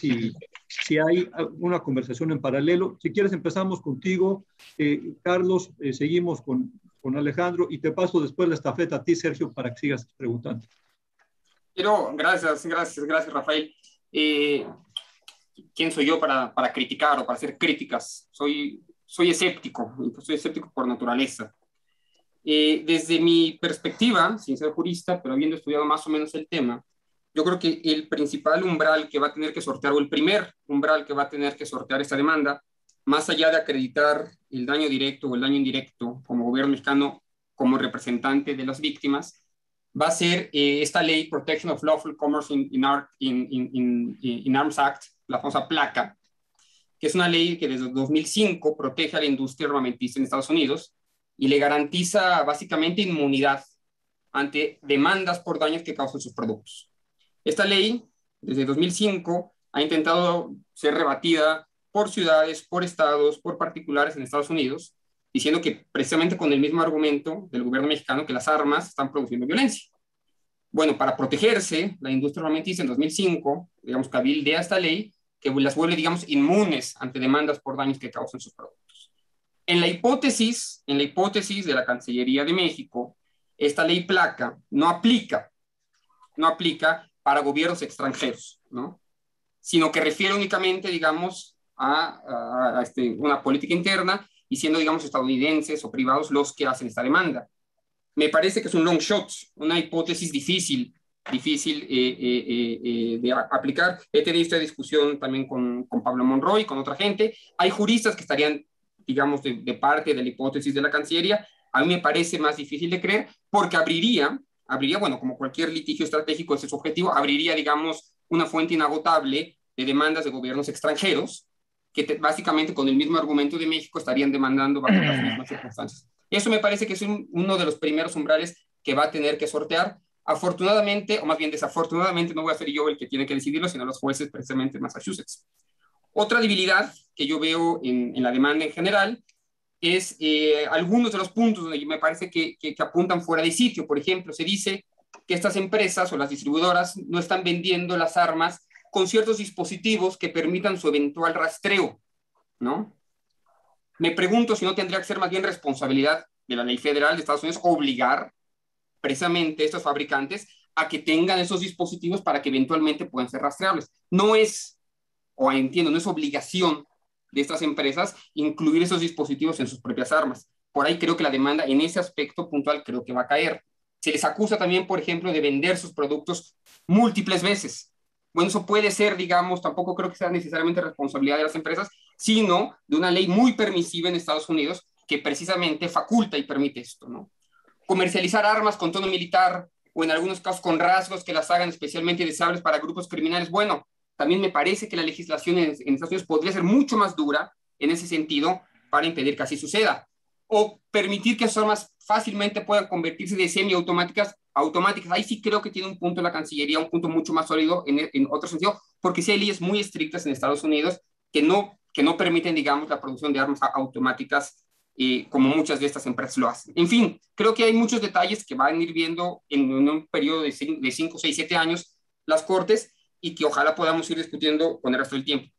si hay una conversación en paralelo. Si quieres, empezamos contigo, Carlos, seguimos con Alejandro y te paso después la estafeta a ti, Sergio, para que sigas preguntando. Pero gracias, Rafael. ¿Quién soy yo para criticar o para hacer críticas? Soy escéptico por naturaleza. Desde mi perspectiva, sin ser jurista, pero habiendo estudiado más o menos el tema, yo creo que el principal umbral que va a tener que sortear, o el primer umbral que va a tener que sortear esta demanda, más allá de acreditar el daño directo o el daño indirecto como gobierno mexicano, como representante de las víctimas, va a ser esta ley Protection of Lawful Commerce in Arms Act, la famosa PLACA, que es una ley que desde 2005 protege a la industria armamentista en Estados Unidos y le garantiza básicamente inmunidad ante demandas por daños que causan sus productos. Esta ley, desde 2005, ha intentado ser rebatida por ciudades, por estados, por particulares en Estados Unidos, diciendo que precisamente con el mismo argumento del gobierno mexicano que las armas están produciendo violencia. Bueno, para protegerse, la industria armamentista en 2005, digamos, cabildea esta ley que las vuelve, digamos, inmunes ante demandas por daños que causan sus productos. En la hipótesis de la Cancillería de México, esta ley PLACA no aplica para gobiernos extranjeros, ¿no? Sino que refiere únicamente, digamos, a una política interna y siendo, digamos, estadounidenses o privados los que hacen esta demanda. Me parece que es un long shot, una hipótesis difícil de aplicar. He tenido esta discusión también con Pablo Monroy, con otra gente. Hay juristas que estarían, digamos, de parte de la hipótesis de la Cancillería. A mí me parece más difícil de creer porque abriría, bueno, como cualquier litigio estratégico, ese es su objetivo, abriría, digamos, una fuente inagotable de demandas de gobiernos extranjeros que básicamente con el mismo argumento de México estarían demandando bajo las mismas circunstancias. Eso me parece que es uno de los primeros umbrales que va a tener que sortear. Afortunadamente, o más bien desafortunadamente, no voy a ser yo el que tiene que decidirlo, sino los jueces precisamente en Massachusetts. Otra debilidad que yo veo en la demanda en general es algunos de los puntos donde me parece que apuntan fuera de sitio. Por ejemplo, se dice que estas empresas o las distribuidoras no están vendiendo las armas con ciertos dispositivos que permitan su eventual rastreo, ¿no? Me pregunto si no tendría que ser más bien responsabilidad de la ley federal de Estados Unidos obligar precisamente a estos fabricantes a que tengan esos dispositivos para que eventualmente puedan ser rastreables. No es, o entiendo, no es obligación de estas empresas incluir esos dispositivos en sus propias armas. Por ahí creo que la demanda en ese aspecto puntual creo que va a caer. Se les acusa también, por ejemplo, de vender sus productos múltiples veces. Bueno, eso puede ser, digamos, tampoco creo que sea necesariamente responsabilidad de las empresas, sino de una ley muy permisiva en Estados Unidos que precisamente faculta y permite esto, ¿no? Comercializar armas con tono militar o en algunos casos con rasgos que las hagan especialmente deseables para grupos criminales. Bueno, también me parece que la legislación en Estados Unidos podría ser mucho más dura en ese sentido para impedir que así suceda. O permitir que esas armas fácilmente puedan convertirse de semiautomáticas a automáticas. Ahí sí creo que tiene un punto la Cancillería, un punto mucho más sólido en otro sentido, porque sí hay leyes muy estrictas en Estados Unidos que no permiten, digamos, la producción de armas automáticas como muchas de estas empresas lo hacen. En fin, creo que hay muchos detalles que van a ir viendo en un periodo de 5, 6, 7 años las Cortes y que ojalá podamos ir discutiendo con el resto del tiempo.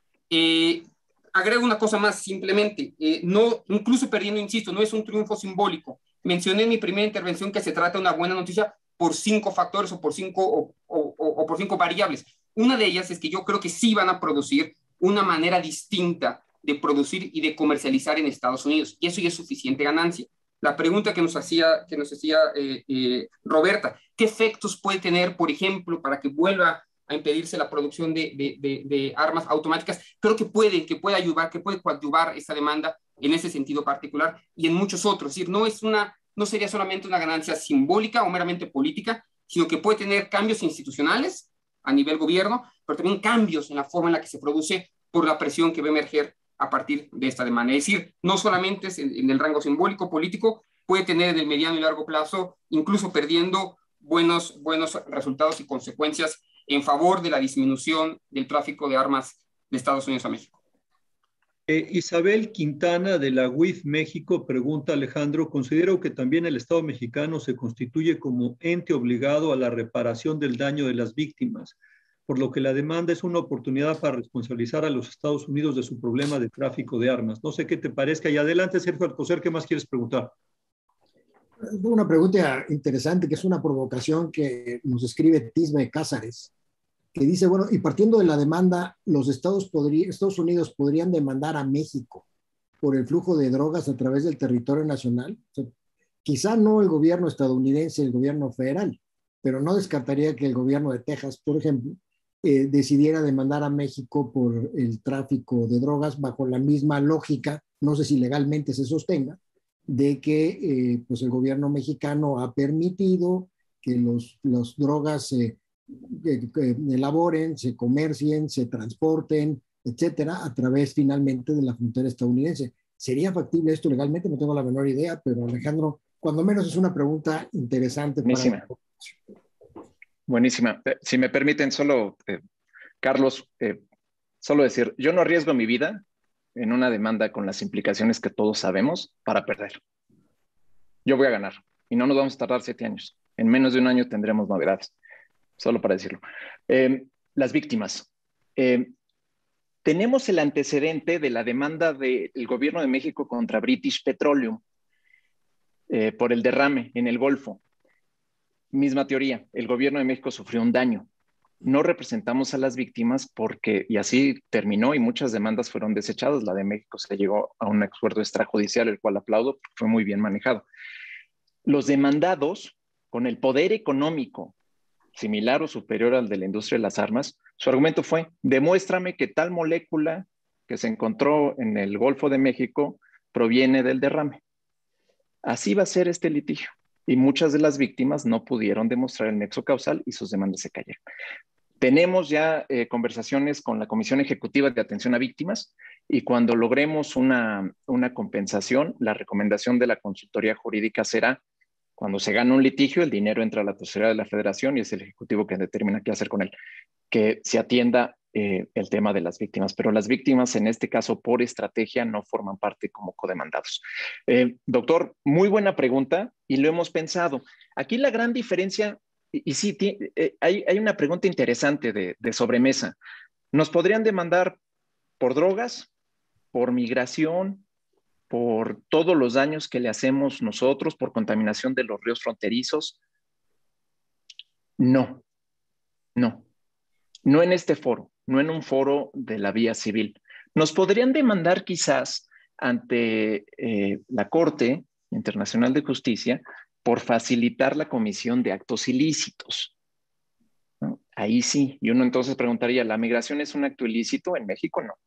Agrego una cosa más simplemente, no, incluso perdiendo, insisto, no es un triunfo simbólico. Mencioné en mi primera intervención que se trata de una buena noticia por 5 factores o por 5 variables. Una de ellas es que yo creo que sí van a producir una manera distinta de producir y de comercializar en Estados Unidos, y eso ya es suficiente ganancia. La pregunta que nos hacía Roberta, ¿qué efectos puede tener, por ejemplo, para que vuelva a impedirse la producción de armas automáticas? Creo que puede ayudar, que puede coadyuvar esta demanda en ese sentido particular y en muchos otros. Es decir, no sería solamente una ganancia simbólica o meramente política, sino que puede tener cambios institucionales a nivel gobierno, pero también cambios en la forma en la que se produce por la presión que va a emerger a partir de esta demanda. Es decir, no solamente es en el rango simbólico, político, puede tener en el mediano y largo plazo, incluso perdiendo buenos resultados y consecuencias en favor de la disminución del tráfico de armas de Estados Unidos a México. Isabel Quintana de la UIF México pregunta, Alejandro, considero que también el Estado mexicano se constituye como ente obligado a la reparación del daño de las víctimas, por lo que la demanda es una oportunidad para responsabilizar a los Estados Unidos de su problema de tráfico de armas. No sé qué te parezca. Y adelante, Sergio Alcocer, ¿qué más quieres preguntar? Una pregunta interesante, que es una provocación que nos escribe Tisbe Cázares, que dice, bueno, y partiendo de la demanda, los Estados Unidos podrían demandar a México por el flujo de drogas a través del territorio nacional. O sea, quizá no el gobierno estadounidense, el gobierno federal, pero no descartaría que el gobierno de Texas, por ejemplo, decidiera demandar a México por el tráfico de drogas bajo la misma lógica, no sé si legalmente se sostenga, de que pues el gobierno mexicano ha permitido que las drogas que elaboren, se comercien, se transporten, etcétera, a través finalmente de la frontera estadounidense. ¿Sería factible esto legalmente? No tengo la menor idea, pero Alejandro, cuando menos es una pregunta interesante. Buenísima. Buenísima. Si me permiten, solo, Carlos, solo decir, yo no arriesgo mi vida en una demanda con las implicaciones que todos sabemos para perder. Yo voy a ganar y no nos vamos a tardar 7 años. En menos de un año tendremos novedades. Solo para decirlo. Las víctimas. Tenemos el antecedente de la demanda del gobierno de México contra British Petroleum por el derrame en el Golfo. Misma teoría, el gobierno de México sufrió un daño. No representamos a las víctimas porque, y así terminó, y muchas demandas fueron desechadas. La de México se llegó a un acuerdo extrajudicial, el cual aplaudo, porque fue muy bien manejado. Los demandados, con el poder económico similar o superior al de la industria de las armas, su argumento fue, demuéstrame que tal molécula que se encontró en el Golfo de México proviene del derrame. Así va a ser este litigio. Y muchas de las víctimas no pudieron demostrar el nexo causal y sus demandas se cayeron. Tenemos ya conversaciones con la Comisión Ejecutiva de Atención a Víctimas y cuando logremos una compensación, la recomendación de la consultoría jurídica será, cuando se gana un litigio, el dinero entra a la tesorería de la Federación y es el Ejecutivo que determina qué hacer con él, que se atienda el tema de las víctimas. Pero las víctimas, en este caso, por estrategia, no forman parte como codemandados. Doctor, muy buena pregunta y lo hemos pensado. Aquí la gran diferencia, y sí, hay una pregunta interesante de sobremesa. ¿Nos podrían demandar por drogas, por migración, por todos los daños que le hacemos nosotros, por contaminación de los ríos fronterizos? No en este foro, no en un foro de la vía civil. Nos podrían demandar quizás ante la Corte Internacional de Justicia por facilitar la comisión de actos ilícitos, ¿no? Ahí sí, y uno entonces preguntaría, ¿la migración es un acto ilícito? En México no.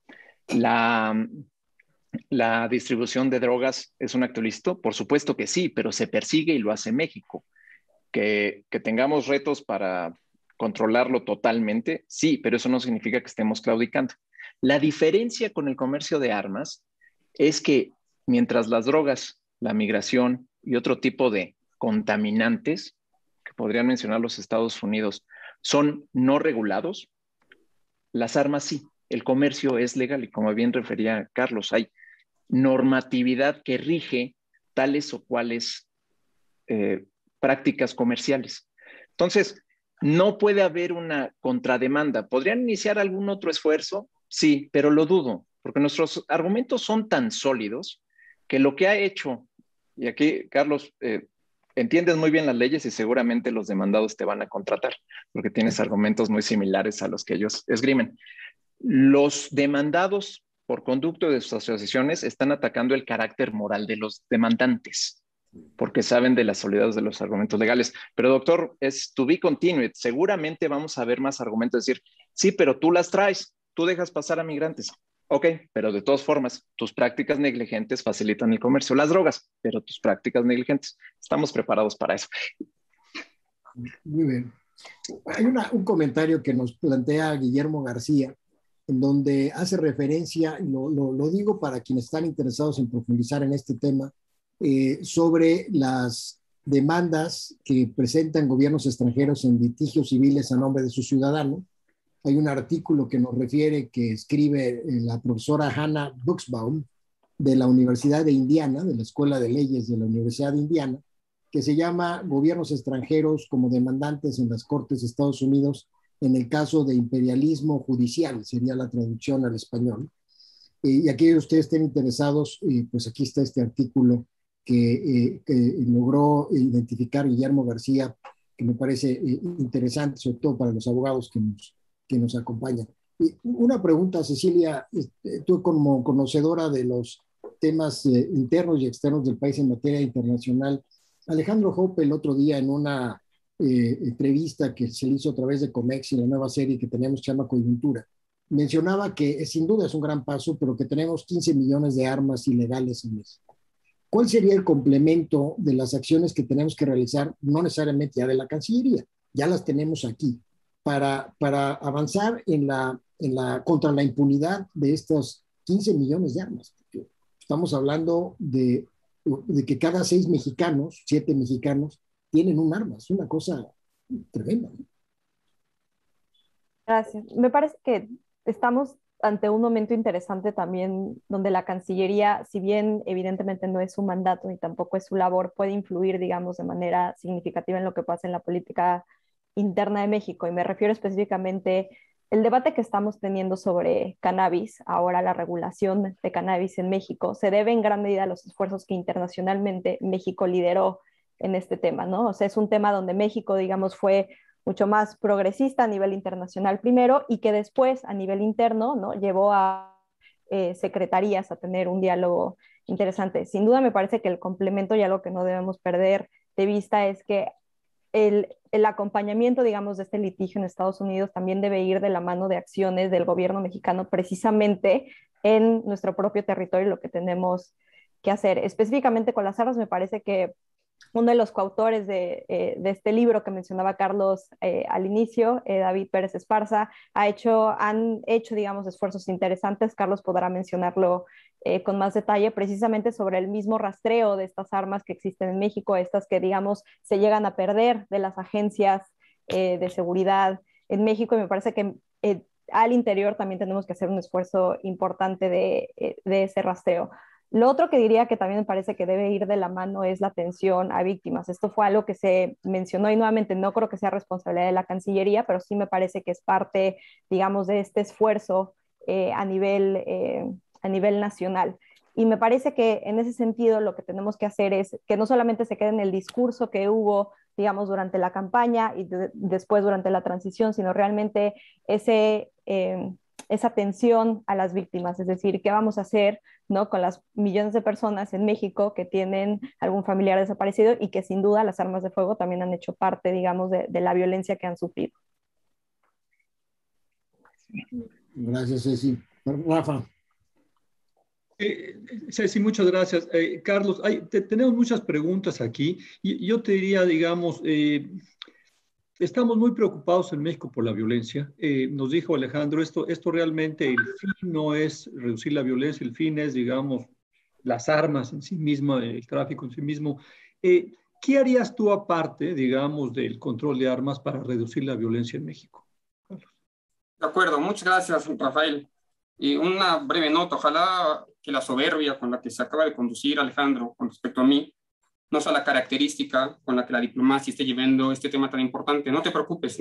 ¿La distribución de drogas es un acto ilícito? Por supuesto que sí, pero se persigue y lo hace México. Que tengamos retos para controlarlo totalmente, sí, pero eso no significa que estemos claudicando. La diferencia con el comercio de armas es que mientras las drogas, la migración y otro tipo de contaminantes, que podrían mencionar los Estados Unidos, son no regulados, las armas sí. El comercio es legal y como bien refería Carlos, hay normatividad que rige tales o cuales prácticas comerciales. Entonces, no puede haber una contrademanda. ¿Podrían iniciar algún otro esfuerzo? Sí, pero lo dudo, porque nuestros argumentos son tan sólidos que lo que ha hecho, y aquí, Carlos, entiendes muy bien las leyes y seguramente los demandados te van a contratar, porque tienes argumentos muy similares a los que ellos esgrimen. Los demandados por conducto de sus asociaciones están atacando el carácter moral de los demandantes, porque saben de la solidez de los argumentos legales. Pero doctor, es to be continued. Seguramente vamos a ver más argumentos, decir, sí, pero tú las traes, tú dejas pasar a migrantes. Ok, pero de todas formas, tus prácticas negligentes facilitan el comercio. Las drogas, pero tus prácticas negligentes. Estamos preparados para eso. Muy bien. Hay un comentario que nos plantea Guillermo García, en donde hace referencia, lo digo para quienes están interesados en profundizar en este tema, sobre las demandas que presentan gobiernos extranjeros en litigios civiles a nombre de sus ciudadanos. Hay un artículo que nos refiere, que escribe la profesora Hannah Buxbaum de la Universidad de Indiana, de la Escuela de Leyes de la Universidad de Indiana, que se llama Gobiernos extranjeros como demandantes en las Cortes de Estados Unidos en el caso de imperialismo judicial, sería la traducción al español. Y aquellos ustedes estén interesados, pues aquí está este artículo que logró identificar Guillermo García, que me parece interesante, sobre todo para los abogados que nos acompañan. Y una pregunta, Cecilia, tú como conocedora de los temas internos y externos del país en materia internacional, Alejandro Hoppe el otro día en una entrevista que se hizo a través de Comex y la nueva serie que tenemos que se llama Coyuntura, mencionaba que sin duda es un gran paso, pero que tenemos 15 millones de armas ilegales en México. ¿Cuál sería el complemento de las acciones que tenemos que realizar, no necesariamente ya de la Cancillería, ya las tenemos aquí, para avanzar contra la impunidad de estos 15 millones de armas? Porque estamos hablando de que cada 6 mexicanos, 7 mexicanos, tienen un arma. Es una cosa tremenda, ¿no? Gracias. Me parece que estamos ante un momento interesante también donde la Cancillería, si bien evidentemente no es su mandato ni tampoco es su labor, puede influir, digamos, de manera significativa en lo que pasa en la política interna de México. Y me refiero específicamente el debate que estamos teniendo sobre cannabis, ahora la regulación de cannabis en México, se debe en gran medida a los esfuerzos que internacionalmente México lideró en este tema, ¿no? O sea, es un tema donde México, digamos, fue mucho más progresista a nivel internacional primero y que después a nivel interno, ¿no? Llevó a secretarías a tener un diálogo interesante. Sin duda me parece que el complemento y algo que no debemos perder de vista es que el acompañamiento, digamos, de este litigio en Estados Unidos también debe ir de la mano de acciones del gobierno mexicano precisamente en nuestro propio territorio, lo que tenemos que hacer. Específicamente con las armas, me parece que uno de los coautores de este libro que mencionaba Carlos al inicio, David Pérez Esparza, han hecho, digamos, esfuerzos interesantes. Carlos podrá mencionarlo con más detalle, precisamente sobre el mismo rastreo de estas armas que existen en México, estas que, digamos, se llegan a perder de las agencias de seguridad en México. Y me parece que al interior también tenemos que hacer un esfuerzo importante de ese rastreo. Lo otro que diría que también me parece que debe ir de la mano es la atención a víctimas. Esto fue algo que se mencionó y nuevamente no creo que sea responsabilidad de la Cancillería, pero sí me parece que es parte, digamos, de este esfuerzo a nivel nacional. Y me parece que en ese sentido lo que tenemos que hacer es que no solamente se quede en el discurso que hubo, digamos, durante la campaña y después durante la transición, sino realmente esa atención a las víctimas, es decir, qué vamos a hacer, ¿no?, con las millones de personas en México que tienen algún familiar desaparecido y que sin duda las armas de fuego también han hecho parte, digamos, de la violencia que han sufrido. Gracias, Ceci. Rafa. Ceci, muchas gracias. Carlos, tenemos muchas preguntas aquí y yo te diría, digamos, estamos muy preocupados en México por la violencia. Nos dijo Alejandro, esto realmente el fin no es reducir la violencia, el fin es, digamos, las armas en sí misma, el tráfico en sí mismo. ¿Qué harías tú aparte, digamos, del control de armas para reducir la violencia en México? De acuerdo, muchas gracias, Rafael. Y una breve nota, ojalá que la soberbia con la que se acaba de conducir Alejandro con respecto a mí no sea la característica con la que la diplomacia esté llevando este tema tan importante. No te preocupes,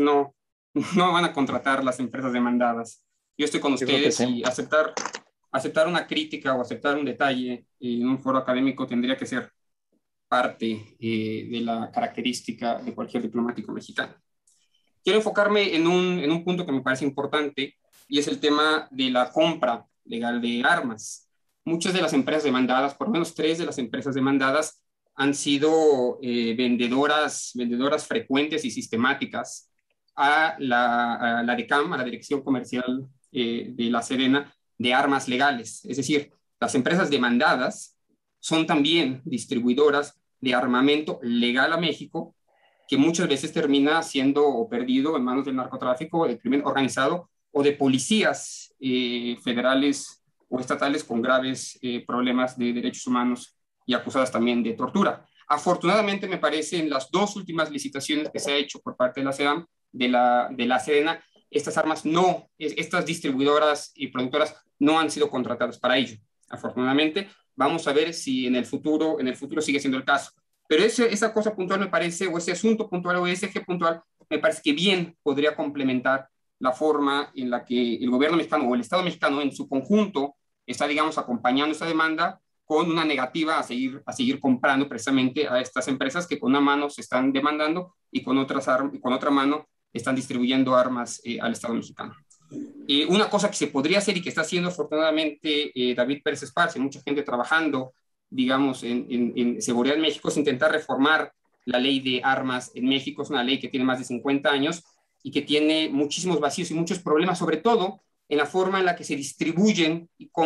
no van a contratar las empresas demandadas. Yo estoy con Yo creo que ustedes sí. y aceptar una crítica o aceptar un detalle en un foro académico tendría que ser parte de la característica de cualquier diplomático mexicano. Quiero enfocarme en un punto que me parece importante y es el tema de la compra legal de armas. Muchas de las empresas demandadas, por lo menos 3 de las empresas demandadas, han sido vendedoras frecuentes y sistemáticas a la DECAM, a la Dirección Comercial de La Serena, de armas legales. Es decir, las empresas demandadas son también distribuidoras de armamento legal a México, que muchas veces termina siendo perdido en manos del narcotráfico, del crimen organizado o de policías federales o estatales con graves problemas de derechos humanos y acusadas también de tortura. Afortunadamente, me parece, en las 2 últimas licitaciones que se ha hecho por parte de la SEDAM, de la Sedena, estas armas estas distribuidoras y productoras no han sido contratadas para ello. Afortunadamente, vamos a ver si en el futuro sigue siendo el caso. Pero esa cosa puntual me parece, o ese asunto puntual o ese eje puntual, me parece que bien podría complementar la forma en la que el gobierno mexicano o el Estado mexicano en su conjunto está, digamos, acompañando esta demanda con una negativa a seguir comprando precisamente a estas empresas que con una mano se están demandando y con otra mano están distribuyendo armas al Estado mexicano. Una cosa que se podría hacer y que está haciendo afortunadamente David Pérez Esparza y mucha gente trabajando, digamos, en seguridad en México, es intentar reformar la ley de armas en México. Es una ley que tiene más de 50 años y que tiene muchísimos vacíos y muchos problemas, sobre todo en la forma en la que se distribuyen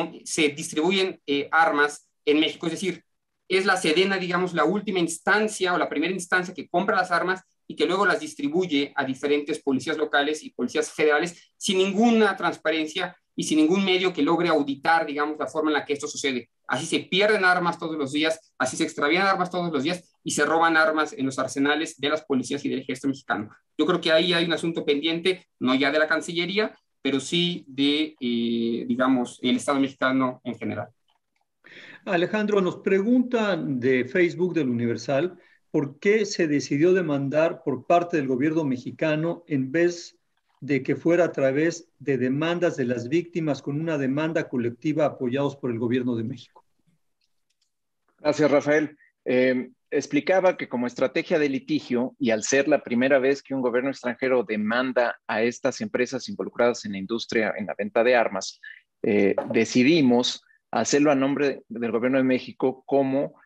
armas en México. Es decir, es la Sedena, digamos, la última instancia o la primera instancia que compra las armas y que luego las distribuye a diferentes policías locales y policías federales sin ninguna transparencia y sin ningún medio que logre auditar, digamos, la forma en la que esto sucede. Así se pierden armas todos los días, así se extravían armas todos los días y se roban armas en los arsenales de las policías y del ejército mexicano. Yo creo que ahí hay un asunto pendiente, no ya de la Cancillería, pero sí de, digamos, el Estado mexicano en general. Alejandro, nos preguntan de Facebook del Universal por qué se decidió demandar por parte del gobierno mexicano en vez de que fuera a través de demandas de las víctimas con una demanda colectiva apoyados por el gobierno de México. Gracias, Rafael. Explicaba que como estrategia de litigio y al ser la primera vez que un gobierno extranjero demanda a estas empresas involucradas en la industria, en la venta de armas, decidimos hacerlo a nombre del gobierno de México como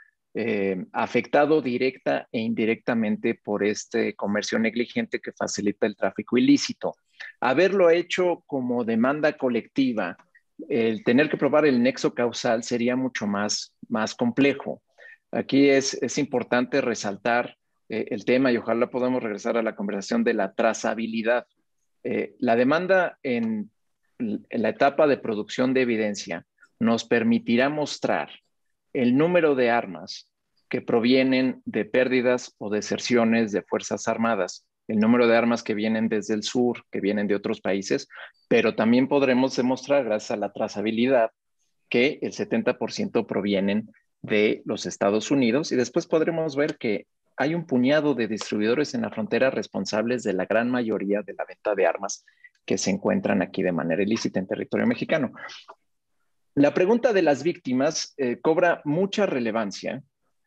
afectado directa e indirectamente por este comercio negligente que facilita el tráfico ilícito. Haberlo hecho como demanda colectiva, el tener que probar el nexo causal sería mucho más complejo. Aquí es importante resaltar el tema y ojalá podamos regresar a la conversación de la trazabilidad. La demanda en la etapa de producción de evidencia nos permitirá mostrar el número de armas que provienen de pérdidas o deserciones de Fuerzas Armadas, el número de armas que vienen desde el sur, que vienen de otros países, pero también podremos demostrar, gracias a la trazabilidad, que el 70% provienen de los Estados Unidos y después podremos ver que hay un puñado de distribuidores en la frontera responsables de la gran mayoría de la venta de armas que se encuentran aquí de manera ilícita en territorio mexicano. La pregunta de las víctimas cobra mucha relevancia,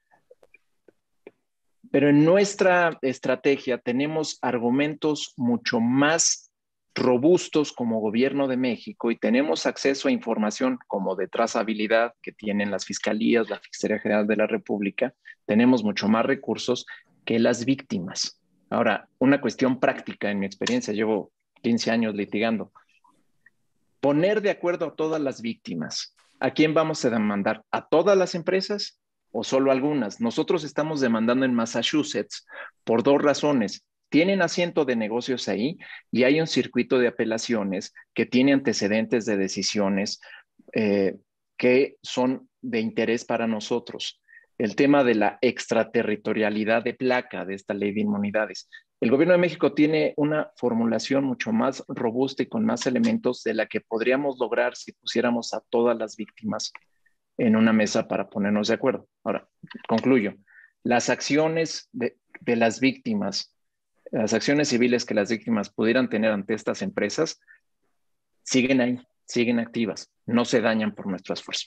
pero en nuestra estrategia tenemos argumentos mucho más robustos como gobierno de México y tenemos acceso a información como de trazabilidad que tienen las fiscalías, la Fiscalía General de la República, tenemos mucho más recursos que las víctimas. Ahora, una cuestión práctica en mi experiencia, llevo 15 años litigando. Poner de acuerdo a todas las víctimas. ¿A quién vamos a demandar? ¿A todas las empresas o solo algunas? Nosotros estamos demandando en Massachusetts por 2 razones. Tienen asiento de negocios ahí y hay un circuito de apelaciones que tiene antecedentes de decisiones que son de interés para nosotros, el tema de la extraterritorialidad de placa de esta ley de inmunidades. El gobierno de México tiene una formulación mucho más robusta y con más elementos de la que podríamos lograr si pusiéramos a todas las víctimas en una mesa para ponernos de acuerdo. Ahora, concluyo. Las acciones de las víctimas, las acciones civiles que las víctimas pudieran tener ante estas empresas, siguen ahí, siguen activas, no se dañan por nuestro esfuerzo.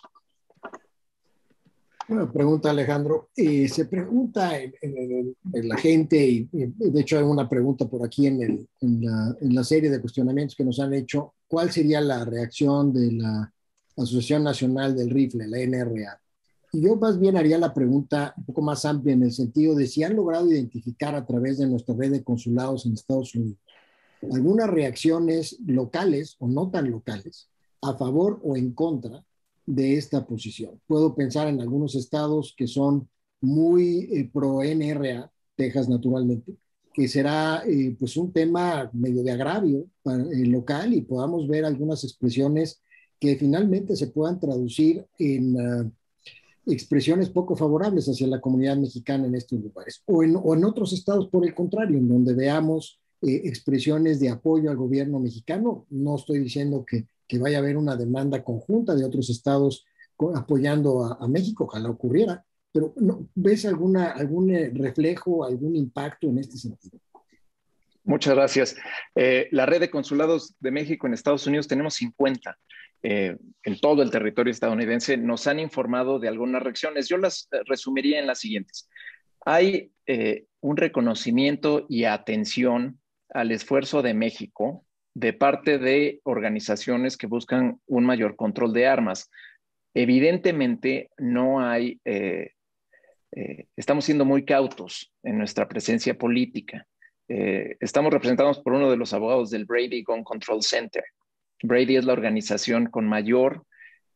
Una pregunta, Alejandro. Se pregunta en la gente, y de hecho hay una pregunta por aquí en la serie de cuestionamientos que nos han hecho, ¿cuál sería la reacción de la Asociación Nacional del Rifle, la NRA? Y yo más bien haría la pregunta un poco más amplia en el sentido de si han logrado identificar a través de nuestra red de consulados en Estados Unidos algunas reacciones locales o no tan locales a favor o en contra de esta posición. Puedo pensar en algunos estados que son muy pro NRA, Texas naturalmente, que será pues un tema medio de agravio local, y podamos ver algunas expresiones que finalmente se puedan traducir en expresiones poco favorables hacia la comunidad mexicana en estos lugares. O en otros estados, por el contrario, en donde veamos expresiones de apoyo al gobierno mexicano. No estoy diciendo que vaya a haber una demanda conjunta de otros estados apoyando a México, ojalá ocurriera, pero ¿no ves algún reflejo, algún impacto en este sentido? Muchas gracias. La red de consulados de México en Estados Unidos tenemos 50. En todo el territorio estadounidense nos han informado de algunas reacciones. Yo las resumiría en las siguientes. Hay un reconocimiento y atención al esfuerzo de México de parte de organizaciones que buscan un mayor control de armas. Evidentemente no hay, estamos siendo muy cautos en nuestra presencia política. Estamos representados por uno de los abogados del Brady Gun Control Center. Brady es la organización con mayor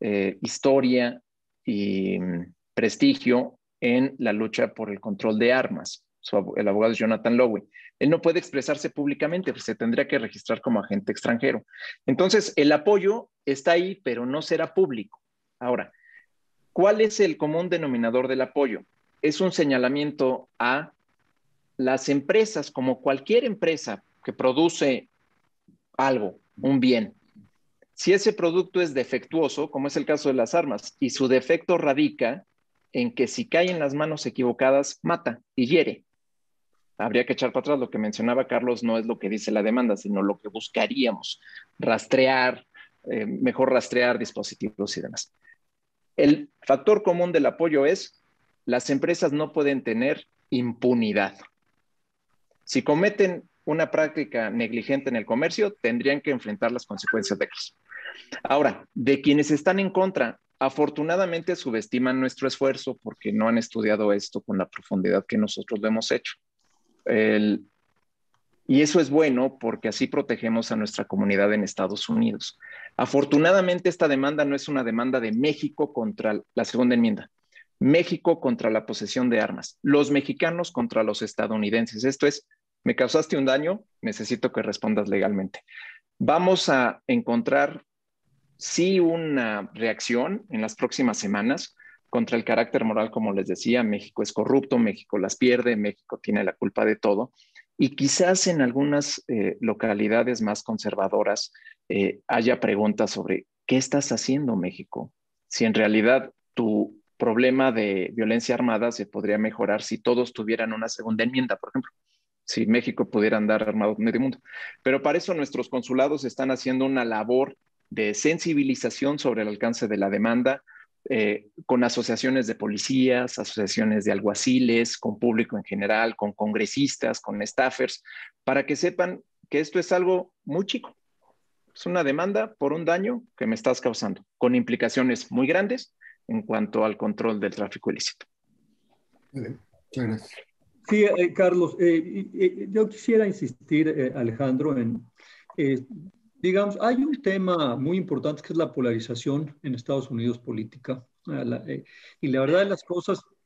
historia y prestigio en la lucha por el control de armas. El abogado es Jonathan Lowy. Él no puede expresarse públicamente, pues se tendría que registrar como agente extranjero. Entonces, el apoyo está ahí, pero no será público. Ahora, ¿cuál es el común denominador del apoyo? Es un señalamiento a las empresas, como cualquier empresa que produce algo, un bien. Si ese producto es defectuoso, como es el caso de las armas, y su defecto radica en que si cae en las manos equivocadas, mata y hiere. Habría que echar para atrás. Lo que mencionaba Carlos no es lo que dice la demanda, sino lo que buscaríamos, rastrear, mejor rastrear dispositivos y demás. El factor común del apoyo es las empresas no pueden tener impunidad. Si cometen una práctica negligente en el comercio, tendrían que enfrentar las consecuencias de eso. Ahora, de quienes están en contra, afortunadamente subestiman nuestro esfuerzo porque no han estudiado esto con la profundidad que nosotros lo hemos hecho. Y eso es bueno porque así protegemos a nuestra comunidad en Estados Unidos. Afortunadamente, esta demanda no es una demanda de México contra la segunda enmienda. México contra la posesión de armas. Los mexicanos contra los estadounidenses. Esto es, me causaste un daño, necesito que respondas legalmente. Vamos a encontrar, sí, una reacción en las próximas semanas contra el carácter moral, como les decía. México es corrupto, México las pierde, México tiene la culpa de todo. Y quizás en algunas localidades más conservadoras haya preguntas sobre ¿qué estás haciendo, México? Si en realidad tu problema de violencia armada se podría mejorar si todos tuvieran una segunda enmienda, por ejemplo. Si México pudiera andar armado en medio mundo. Pero para eso nuestros consulados están haciendo una labor de sensibilización sobre el alcance de la demanda, con asociaciones de policías, asociaciones de alguaciles, con público en general, con congresistas, con staffers, para que sepan que esto es algo muy chico. Es una demanda por un daño que me estás causando, con implicaciones muy grandes en cuanto al control del tráfico ilícito. Muchas gracias. Sí, Carlos, yo quisiera insistir, Alejandro, en, digamos, hay un tema muy importante que es la polarización en Estados Unidos política. Y la verdad de las cosas,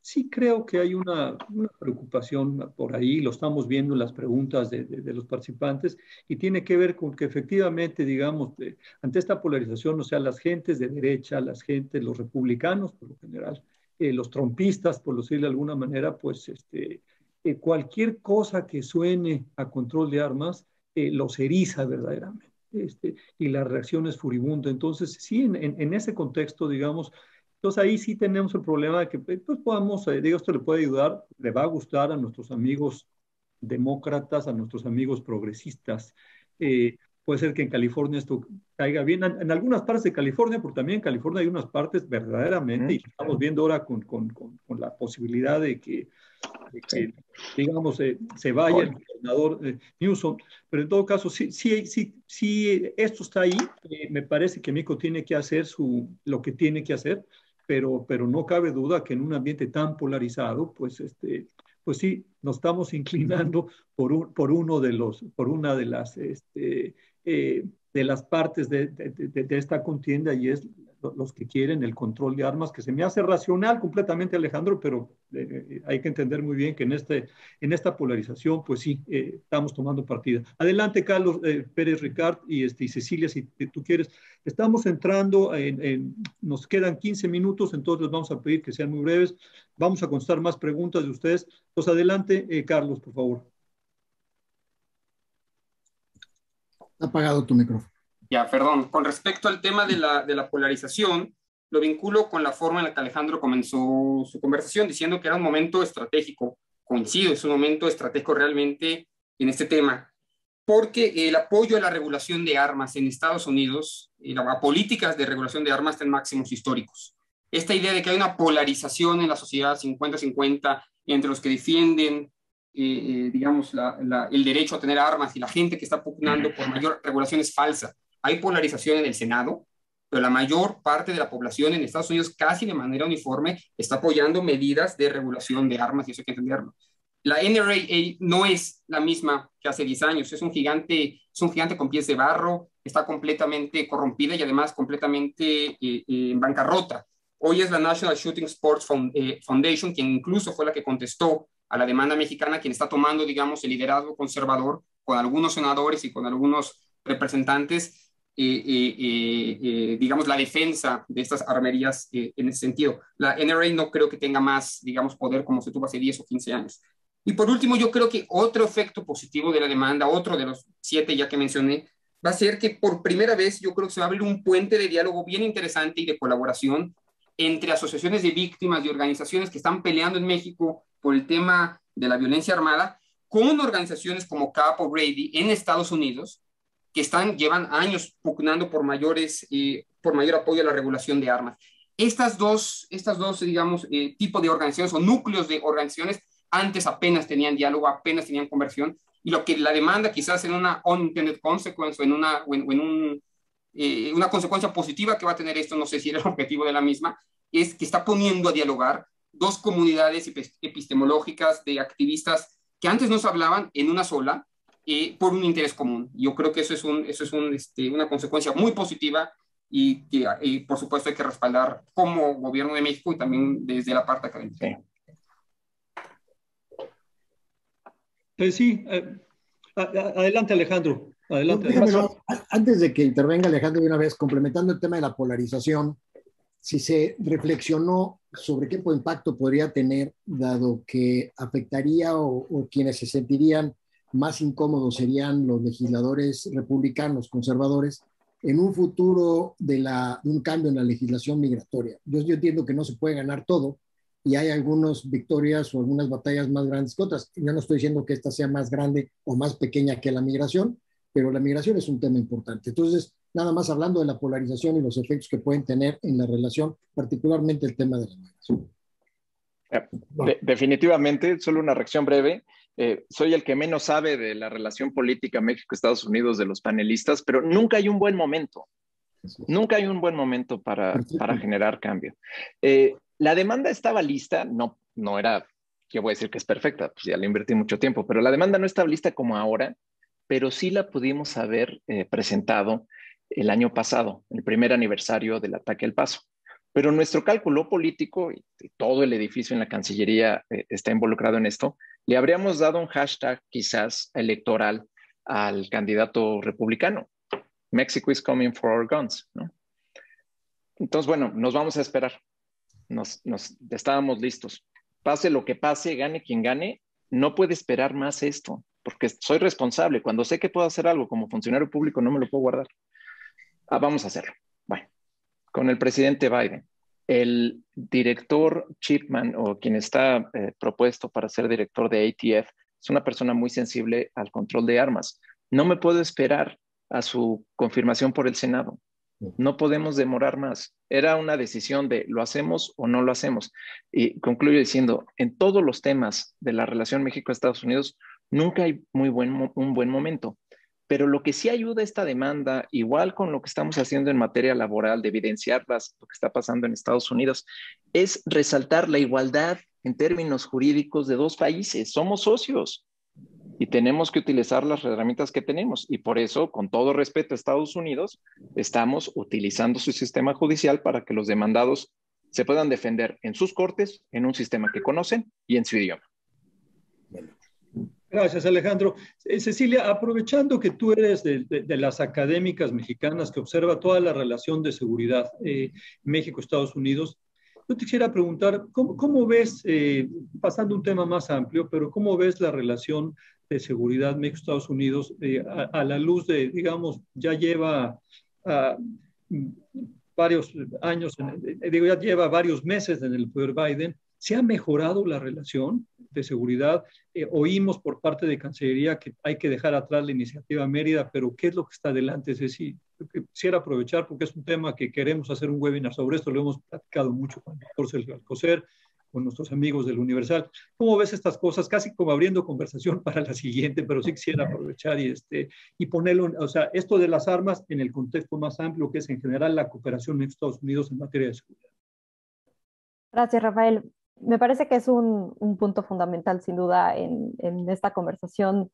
sí creo que hay una preocupación por ahí, lo estamos viendo en las preguntas de los participantes, y tiene que ver con que efectivamente, digamos, ante esta polarización, o sea, las gentes de derecha, las gentes, los republicanos por lo general, los trompistas, por decirlo de alguna manera, pues cualquier cosa que suene a control de armas los eriza verdaderamente. Y la reacción es furibunda. Entonces, sí, en ese contexto, digamos, entonces ahí sí tenemos el problema de que pues podamos, digo, esto le puede ayudar, le va a gustar a nuestros amigos demócratas, a nuestros amigos progresistas. Puede ser que en California esto caiga bien, en algunas partes de California, porque también en California hay unas partes verdaderamente, y estamos viendo ahora con la posibilidad de que digamos, se vaya el gobernador Newsom, pero en todo caso, sí, esto está ahí, me parece que México tiene que hacer lo que tiene que hacer, pero no cabe duda que en un ambiente tan polarizado, pues sí, nos estamos inclinando por una de las partes de esta contienda, y es los que quieren el control de armas, que se me hace racional completamente, Alejandro, pero hay que entender muy bien que en esta polarización, pues sí, estamos tomando partida. Adelante, Carlos Pérez Ricard y Cecilia, si tú quieres. Estamos entrando nos quedan 15 minutos, entonces vamos a pedir que sean muy breves. Vamos a contestar más preguntas de ustedes. Entonces, adelante, Carlos, por favor. Ha apagado tu micrófono. Ya, perdón. Con respecto al tema de la polarización, lo vinculo con la forma en la que Alejandro comenzó su conversación, diciendo que era un momento estratégico. Coincido, es un momento estratégico realmente en este tema, porque el apoyo a la regulación de armas en Estados Unidos, a políticas de regulación de armas, están en máximos históricos. Esta idea de que hay una polarización en la sociedad 50-50 entre los que defienden digamos, el derecho a tener armas y la gente que está pugnando por mayor regulación es falsa. Hay polarización en el Senado, pero la mayor parte de la población en Estados Unidos, casi de manera uniforme, está apoyando medidas de regulación de armas, y eso hay que entenderlo. La NRA no es la misma que hace 10 años, es un gigante con pies de barro, está completamente corrompida y además completamente en bancarrota. Hoy es la National Shooting Sports Foundation, quien incluso fue la que contestó a la demanda mexicana, quien está tomando, digamos, el liderazgo conservador con algunos senadores y con algunos representantes, digamos, la defensa de estas armerías en ese sentido. La NRA no creo que tenga más, digamos, poder como se tuvo hace 10 o 15 años. Y por último, yo creo que otro efecto positivo de la demanda, otro de los 7 ya que mencioné, va a ser que por primera vez yo creo que se va a abrir un puente de diálogo bien interesante y de colaboración entre asociaciones de víctimas y organizaciones que están peleando en México por el tema de la violencia armada, con organizaciones como CAP o Brady en Estados Unidos, que llevan años pugnando por mayor apoyo a la regulación de armas. Estas dos digamos, tipos de organizaciones o núcleos de organizaciones antes apenas tenían diálogo, apenas tenían conversión, y lo que la demanda quizás en una unintended consequence o en una consecuencia positiva que va a tener esto, no sé si era el objetivo de la misma, es que está poniendo a dialogar dos comunidades epistemológicas de activistas que antes no se hablaban en una sola, por un interés común. Yo creo que eso es una consecuencia muy positiva y que, por supuesto, hay que respaldar como gobierno de México y también desde la parte académica. Sí, adelante, Alejandro. Adelante. Antes de que intervenga Alejandro de una vez, complementando el tema de la polarización, si se reflexionó sobre qué impacto podría tener, dado que afectaría o quienes se sentirían más incómodos serían los legisladores republicanos, conservadores, en un futuro de un cambio en la legislación migratoria. Yo entiendo que no se puede ganar todo y hay algunas victorias o algunas batallas más grandes que otras. Yo no estoy diciendo que esta sea más grande o más pequeña que la migración, pero la migración es un tema importante. Entonces, nada más hablando de la polarización y los efectos que pueden tener en la relación, particularmente el tema de la migración. Definitivamente, solo una reacción breve. Soy el que menos sabe de la relación política México-Estados Unidos de los panelistas, pero nunca hay un buen momento. Nunca hay un buen momento para generar cambio. La demanda estaba lista, no era, yo voy a decir que es perfecta, pues ya le invertí mucho tiempo, pero la demanda no estaba lista como ahora, pero sí la pudimos haber presentado el año pasado, el primer aniversario del ataque al Paso. Pero nuestro cálculo político, y todo el edificio en la Cancillería está involucrado en esto, le habríamos dado un hashtag quizás electoral al candidato republicano. Mexico is coming for our guns, ¿no? Entonces, bueno, nos vamos a esperar. Estábamos listos. Pase lo que pase, gane quien gane, no puede esperar más esto, porque soy responsable. Cuando sé que puedo hacer algo como funcionario público, no me lo puedo guardar. Vamos a hacerlo. Bueno, con el presidente Biden, el director Chipman, o quien está propuesto para ser director de ATF, es una persona muy sensible al control de armas. No me puedo esperar a su confirmación por el Senado. No podemos demorar más. Era una decisión de lo hacemos o no lo hacemos. Y concluyo diciendo, en todos los temas de la relación México-Estados Unidos, nunca hay un buen momento. Pero lo que sí ayuda a esta demanda, igual con lo que estamos haciendo en materia laboral, de evidenciar lo que está pasando en Estados Unidos, es resaltar la igualdad en términos jurídicos de dos países. Somos socios y tenemos que utilizar las herramientas que tenemos. Y por eso, con todo respeto a Estados Unidos, estamos utilizando su sistema judicial para que los demandados se puedan defender en sus cortes, en un sistema que conocen y en su idioma. Gracias, Alejandro. Cecilia, aprovechando que tú eres de las académicas mexicanas que observa toda la relación de seguridad México-Estados Unidos, yo te quisiera preguntar, ¿cómo ves, pasando un tema más amplio, pero cómo ves la relación de seguridad México-Estados Unidos a la luz de, digamos, ya lleva varios años, ya lleva varios meses en el poder Biden? ¿Se ha mejorado la relación de seguridad? Oímos por parte de Cancillería que hay que dejar atrás la iniciativa Mérida, pero ¿qué es lo que está adelante? Es decir, quisiera aprovechar porque es un tema que queremos hacer un webinar sobre esto, lo hemos platicado mucho con el doctor Sergio Alcocer, con nuestros amigos del Universal. ¿Cómo ves estas cosas? Casi como abriendo conversación para la siguiente, pero sí quisiera aprovechar y ponerlo, o sea, esto de las armas en el contexto más amplio que es en general la cooperación en Estados Unidos en materia de seguridad. Gracias, Rafael. Me parece que es un punto fundamental, sin duda, en esta conversación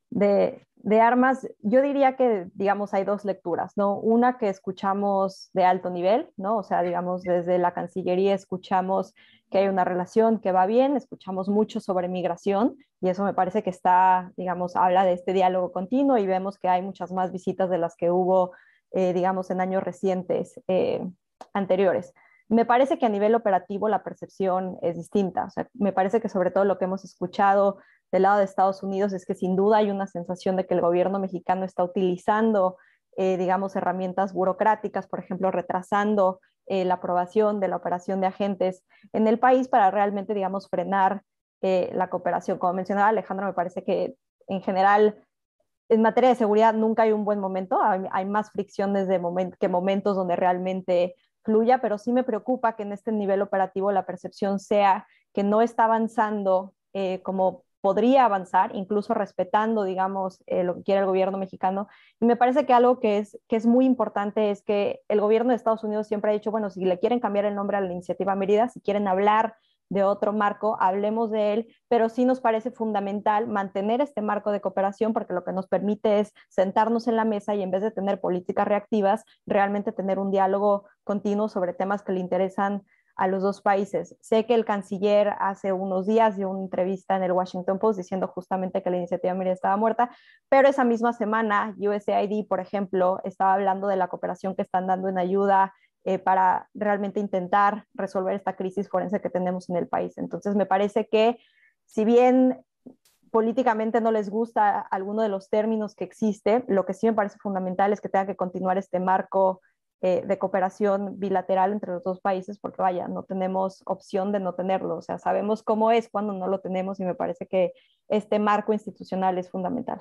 de armas. Yo diría que, digamos, hay dos lecturas, ¿no? Una que escuchamos de alto nivel, ¿no? O sea, digamos, desde la Cancillería escuchamos que hay una relación que va bien, escuchamos mucho sobre migración y eso me parece que está, digamos, habla de este diálogo continuo y vemos que hay muchas más visitas de las que hubo, digamos, en años recientes anteriores. Me parece que a nivel operativo la percepción es distinta. O sea, me parece que sobre todo lo que hemos escuchado del lado de Estados Unidos es que sin duda hay una sensación de que el gobierno mexicano está utilizando, digamos, herramientas burocráticas, por ejemplo, retrasando la aprobación de la operación de agentes en el país para realmente, digamos, frenar la cooperación. Como mencionaba Alejandro, me parece que en general en materia de seguridad nunca hay un buen momento, hay más fricción desde que momentos donde realmente fluya, pero sí me preocupa que en este nivel operativo la percepción sea que no está avanzando como podría avanzar, incluso respetando, digamos, lo que quiere el gobierno mexicano. Y me parece que algo que es muy importante es que el gobierno de Estados Unidos siempre ha dicho, bueno, si le quieren cambiar el nombre a la iniciativa Mérida, si quieren hablar de otro marco, hablemos de él, pero sí nos parece fundamental mantener este marco de cooperación porque lo que nos permite es sentarnos en la mesa y en vez de tener políticas reactivas, realmente tener un diálogo continuo sobre temas que le interesan a los dos países. Sé que el canciller hace unos días dio una entrevista en el Washington Post diciendo justamente que la iniciativa Mérida estaba muerta, pero esa misma semana USAID, por ejemplo, estaba hablando de la cooperación que están dando en ayuda para realmente intentar resolver esta crisis forense que tenemos en el país. Entonces, me parece que si bien políticamente no les gusta alguno de los términos que existe, lo que sí me parece fundamental es que tenga que continuar este marco de cooperación bilateral entre los dos países, porque vaya, no tenemos opción de no tenerlo. O sea, sabemos cómo es cuando no lo tenemos y me parece que este marco institucional es fundamental.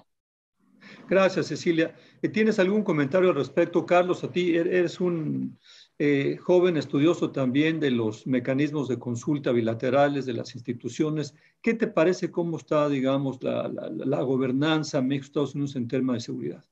Gracias, Cecilia. ¿Tienes algún comentario al respecto, Carlos? A ti eres un joven estudioso también de los mecanismos de consulta bilaterales de las instituciones. ¿Qué te parece cómo está, digamos, la gobernanza México-Estados Unidos en temas de seguridad?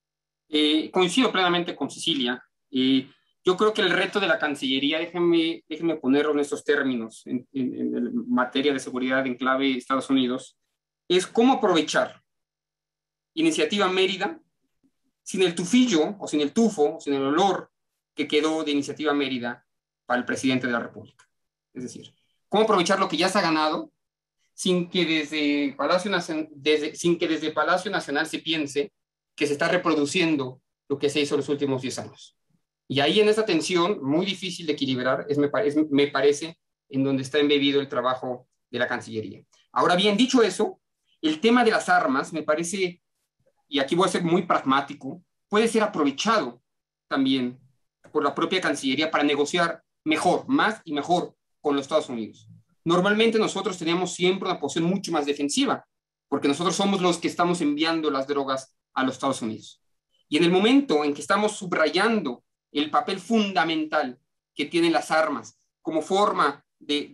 Coincido plenamente con Cecilia. Yo creo que el reto de la Cancillería, déjenme ponerlo en estos términos, en materia de seguridad en clave Estados Unidos, es cómo aprovechar iniciativa Mérida sin el tufillo, o sin el tufo, o sin el olor que quedó de iniciativa Mérida, para el presidente de la República. Es decir, cómo aprovechar lo que ya se ha ganado sin que desde Palacio Nacional se piense que se está reproduciendo lo que se hizo en los últimos 10 años. Y ahí en esa tensión muy difícil de equilibrar me parece en donde está embebido el trabajo de la Cancillería. Ahora bien, dicho eso, el tema de las armas me parece, y aquí voy a ser muy pragmático, puede ser aprovechado también por la propia Cancillería para negociar mejor, más y mejor con los Estados Unidos. Normalmente nosotros teníamos siempre una posición mucho más defensiva, porque nosotros somos los que estamos enviando las drogas a los Estados Unidos. Y en el momento en que estamos subrayando el papel fundamental que tienen las armas como forma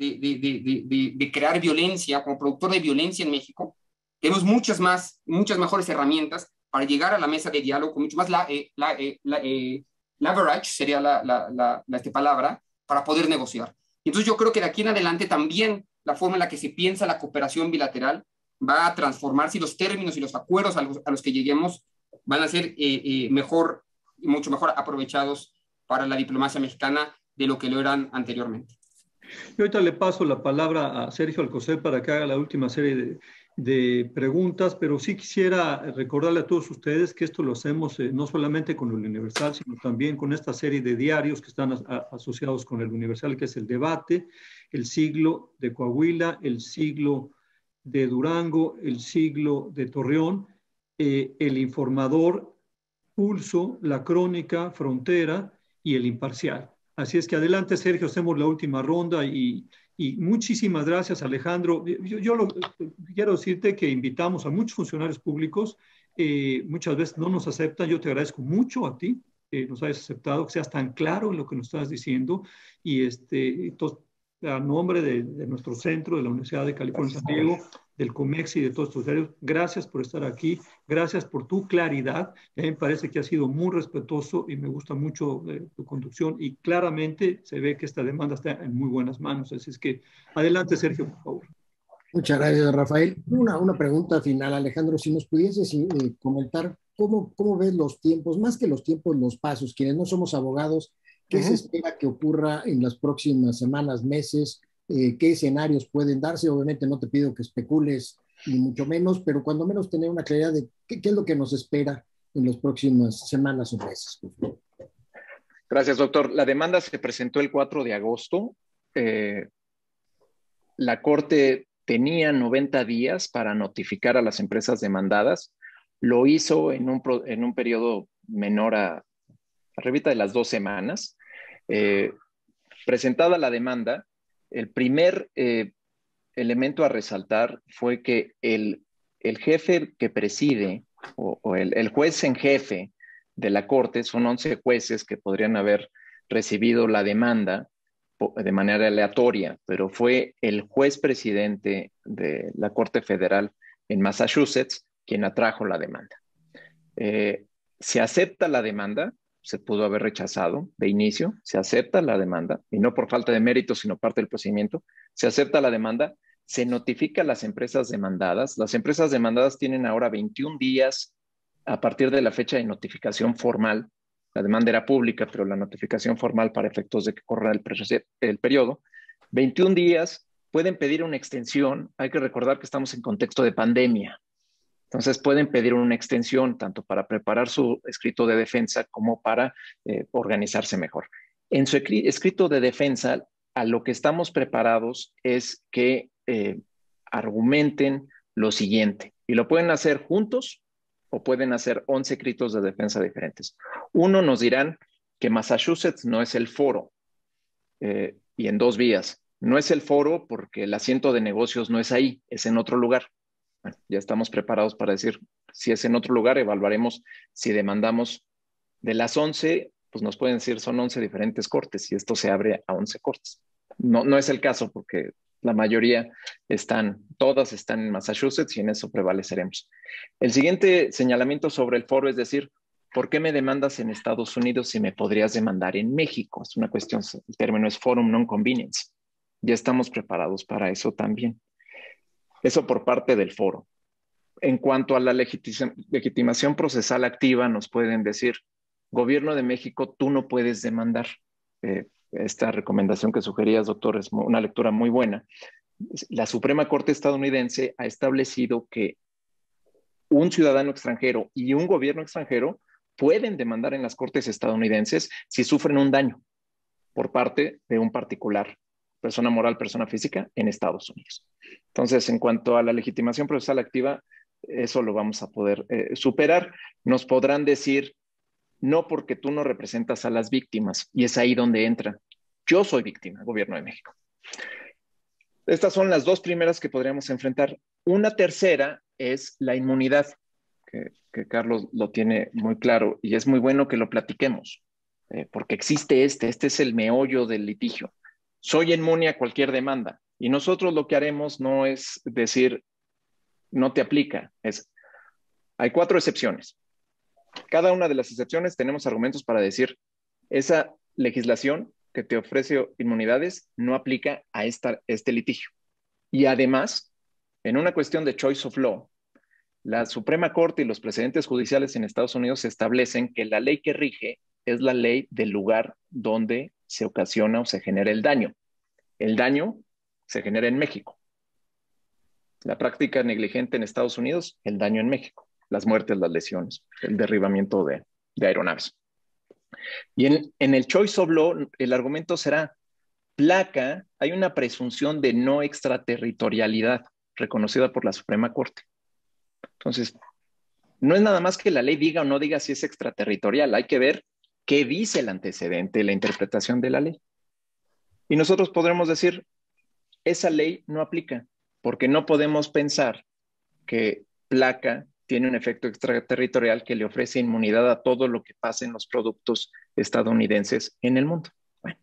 de crear violencia, como productor de violencia en México, tenemos muchas mejores herramientas para llegar a la mesa de diálogo con mucho más leverage, sería la palabra, para poder negociar. Entonces yo creo que de aquí en adelante también la forma en la que se piensa la cooperación bilateral va a transformarse y los términos y los acuerdos a los que lleguemos van a ser mucho mejor aprovechados para la diplomacia mexicana de lo que lo eran anteriormente. Y ahorita le paso la palabra a Sergio Alcocer para que haga la última serie de preguntas, pero sí quisiera recordarle a todos ustedes que esto lo hacemos no solamente con el Universal, sino también con esta serie de diarios que están asociados con el Universal, que es El Debate, El Siglo de Coahuila, El Siglo de Durango, El Siglo de Torreón, El Informador, Pulso, La Crónica, Frontera y El Imparcial. Así es que adelante, Sergio, hacemos la última ronda y muchísimas gracias, Alejandro. Quiero decirte que invitamos a muchos funcionarios públicos, muchas veces no nos aceptan. Yo te agradezco mucho a ti que nos hayas aceptado, que seas tan claro en lo que nos estás diciendo y entonces, a nombre de nuestro centro, de la Universidad de California, San Diego, del COMEX y de todos estos diarios, gracias por estar aquí, gracias por tu claridad. A mí me parece que has sido muy respetuoso y me gusta mucho tu conducción y claramente se ve que esta demanda está en muy buenas manos. Así es que adelante, Sergio, por favor. Muchas gracias, Rafael. Una pregunta final, Alejandro, si nos pudieses comentar cómo ves los tiempos, más que los tiempos, los pasos, quienes no somos abogados, ¿qué se espera que ocurra en las próximas semanas, meses? ¿Qué escenarios pueden darse? Obviamente no te pido que especules, ni mucho menos, pero cuando menos tener una claridad de qué es lo que nos espera en las próximas semanas o meses. Gracias, doctor. La demanda se presentó el 4 de agosto. La Corte tenía 90 días para notificar a las empresas demandadas. Lo hizo en un periodo menor arribita de las 2 semanas. Presentada la demanda, el primer elemento a resaltar fue que el jefe que preside o el juez en jefe de la Corte, son 11 jueces que podrían haber recibido la demanda de manera aleatoria, pero fue el juez presidente de la Corte Federal en Massachusetts quien atrajo la demanda. Se acepta la demanda, se pudo haber rechazado de inicio, se acepta la demanda, y no por falta de mérito, sino parte del procedimiento, se acepta la demanda, se notifica a las empresas demandadas. Las empresas demandadas tienen ahora 21 días a partir de la fecha de notificación formal. La demanda era pública, pero la notificación formal para efectos de que corra el periodo. 21 días, pueden pedir una extensión. Hay que recordar que estamos en contexto de pandemia. Entonces pueden pedir una extensión tanto para preparar su escrito de defensa como para organizarse mejor. En su escrito de defensa, a lo que estamos preparados es que argumenten lo siguiente. Y lo pueden hacer juntos o pueden hacer 11 escritos de defensa diferentes. Uno, nos dirán que Massachusetts no es el foro y en 2 vías. No es el foro porque el asiento de negocios no es ahí, es en otro lugar. Bueno, ya estamos preparados para decir, si es en otro lugar, evaluaremos si demandamos de las 11, pues nos pueden decir son 11 diferentes cortes y esto se abre a 11 cortes. No es el caso porque la mayoría todas están en Massachusetts y en eso prevaleceremos. El siguiente señalamiento sobre el foro es decir, ¿por qué me demandas en Estados Unidos si me podrías demandar en México? Es una cuestión, el término es forum non convenience. Ya estamos preparados para eso también. Eso por parte del foro. En cuanto a la legitimación procesal activa, nos pueden decir, Gobierno de México, tú no puedes demandar. esta recomendación que sugerías, doctor, es una lectura muy buena. La Suprema Corte estadounidense ha establecido que un ciudadano extranjero y un gobierno extranjero pueden demandar en las cortes estadounidenses si sufren un daño por parte de un particular, persona moral, persona física, en Estados Unidos. Entonces, en cuanto a la legitimación procesal activa, eso lo vamos a poder superar. Nos podrán decir, no, porque tú no representas a las víctimas, y es ahí donde entra. Yo soy víctima, Gobierno de México. Estas son las dos primeras que podríamos enfrentar. Una tercera es la inmunidad, que Carlos lo tiene muy claro, y es muy bueno que lo platiquemos, porque existe este es el meollo del litigio. Soy inmune a cualquier demanda, y nosotros lo que haremos no es decir, no te aplica, hay 4 excepciones. Cada una de las excepciones tenemos argumentos para decir, esa legislación que te ofrece inmunidades no aplica a este litigio. Y además, en una cuestión de choice of law, la Suprema Corte y los precedentes judiciales en Estados Unidos establecen que la ley que rige es la ley del lugar donde se ocasiona o se genera el daño. El daño se genera en México. La práctica negligente en Estados Unidos, el daño en México. Las muertes, las lesiones, el derribamiento de aeronaves. Y en el choice of law, el argumento será, placa, hay una presunción de no extraterritorialidad reconocida por la Suprema Corte. Entonces, no es nada más que la ley diga o no diga si es extraterritorial, hay que ver qué dice el antecedente, la interpretación de la ley. Y nosotros podremos decir, esa ley no aplica, porque no podemos pensar que placa tiene un efecto extraterritorial que le ofrece inmunidad a todo lo que pasa en los productos estadounidenses en el mundo. Bueno,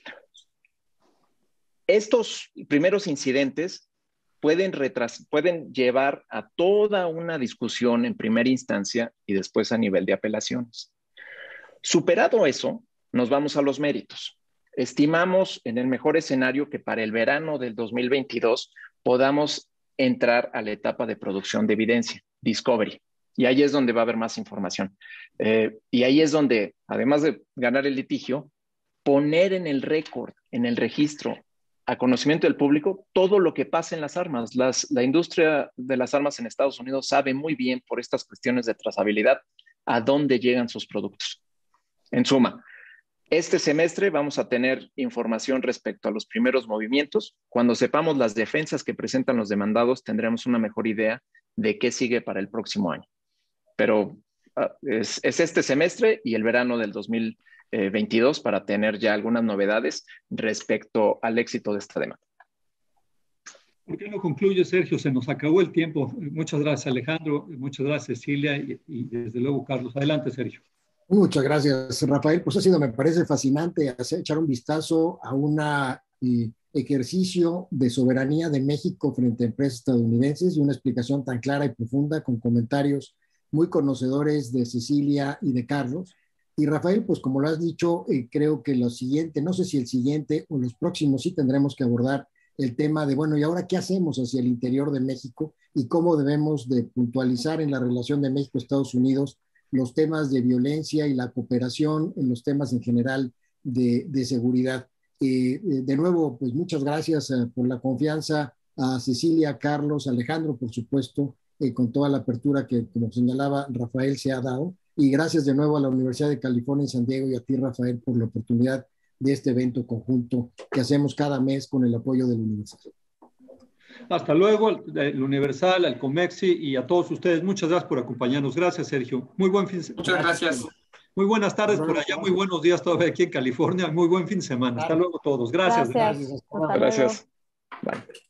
estos primeros incidentes pueden llevar a toda una discusión en primera instancia y después a nivel de apelaciones. Superado eso, nos vamos a los méritos. Estimamos en el mejor escenario que para el verano del 2022 podamos entrar a la etapa de producción de evidencia, discovery, y ahí es donde va a haber más información. Y ahí es donde, además de ganar el litigio, poner en el récord, en el registro, a conocimiento del público, todo lo que pasa en las armas. La industria de las armas en Estados Unidos sabe muy bien, por estas cuestiones de trazabilidad, a dónde llegan sus productos. En suma, este semestre vamos a tener información respecto a los primeros movimientos. Cuando sepamos las defensas que presentan los demandados, tendremos una mejor idea de qué sigue para el próximo año. Pero es este semestre y el verano del 2022 para tener ya algunas novedades respecto al éxito de esta demanda. ¿Por qué no concluye, Sergio? Se nos acabó el tiempo. Muchas gracias, Alejandro. Muchas gracias, Cecilia. Y desde luego, Carlos. Adelante, Sergio. Muchas gracias, Rafael. Pues ha sido, me parece fascinante echar un vistazo a un ejercicio de soberanía de México frente a empresas estadounidenses y una explicación tan clara y profunda con comentarios muy conocedores de Cecilia y de Carlos. Y Rafael, pues como lo has dicho, creo que lo siguiente, no sé si el siguiente o los próximos sí tendremos que abordar el tema de, bueno, ¿y ahora qué hacemos hacia el interior de México y cómo debemos de puntualizar en la relación de México-Estados Unidos los temas de violencia y la cooperación en los temas en general de seguridad? De nuevo, pues muchas gracias por la confianza a Cecilia, Carlos, Alejandro, por supuesto, con toda la apertura que, como señalaba Rafael, se ha dado. Y gracias de nuevo a la Universidad de California en San Diego y a ti, Rafael, por la oportunidad de este evento conjunto que hacemos cada mes con el apoyo del Universal. Hasta luego, el Universal, al Comexi y a todos ustedes. Muchas gracias por acompañarnos. Gracias, Sergio. Muy buen fin de semana. Muchas gracias. Muy buenas tardes por allá, muy buenos días todavía aquí en California. Muy buen fin de semana. Hasta luego todos. Gracias. Gracias. Gracias. Bye.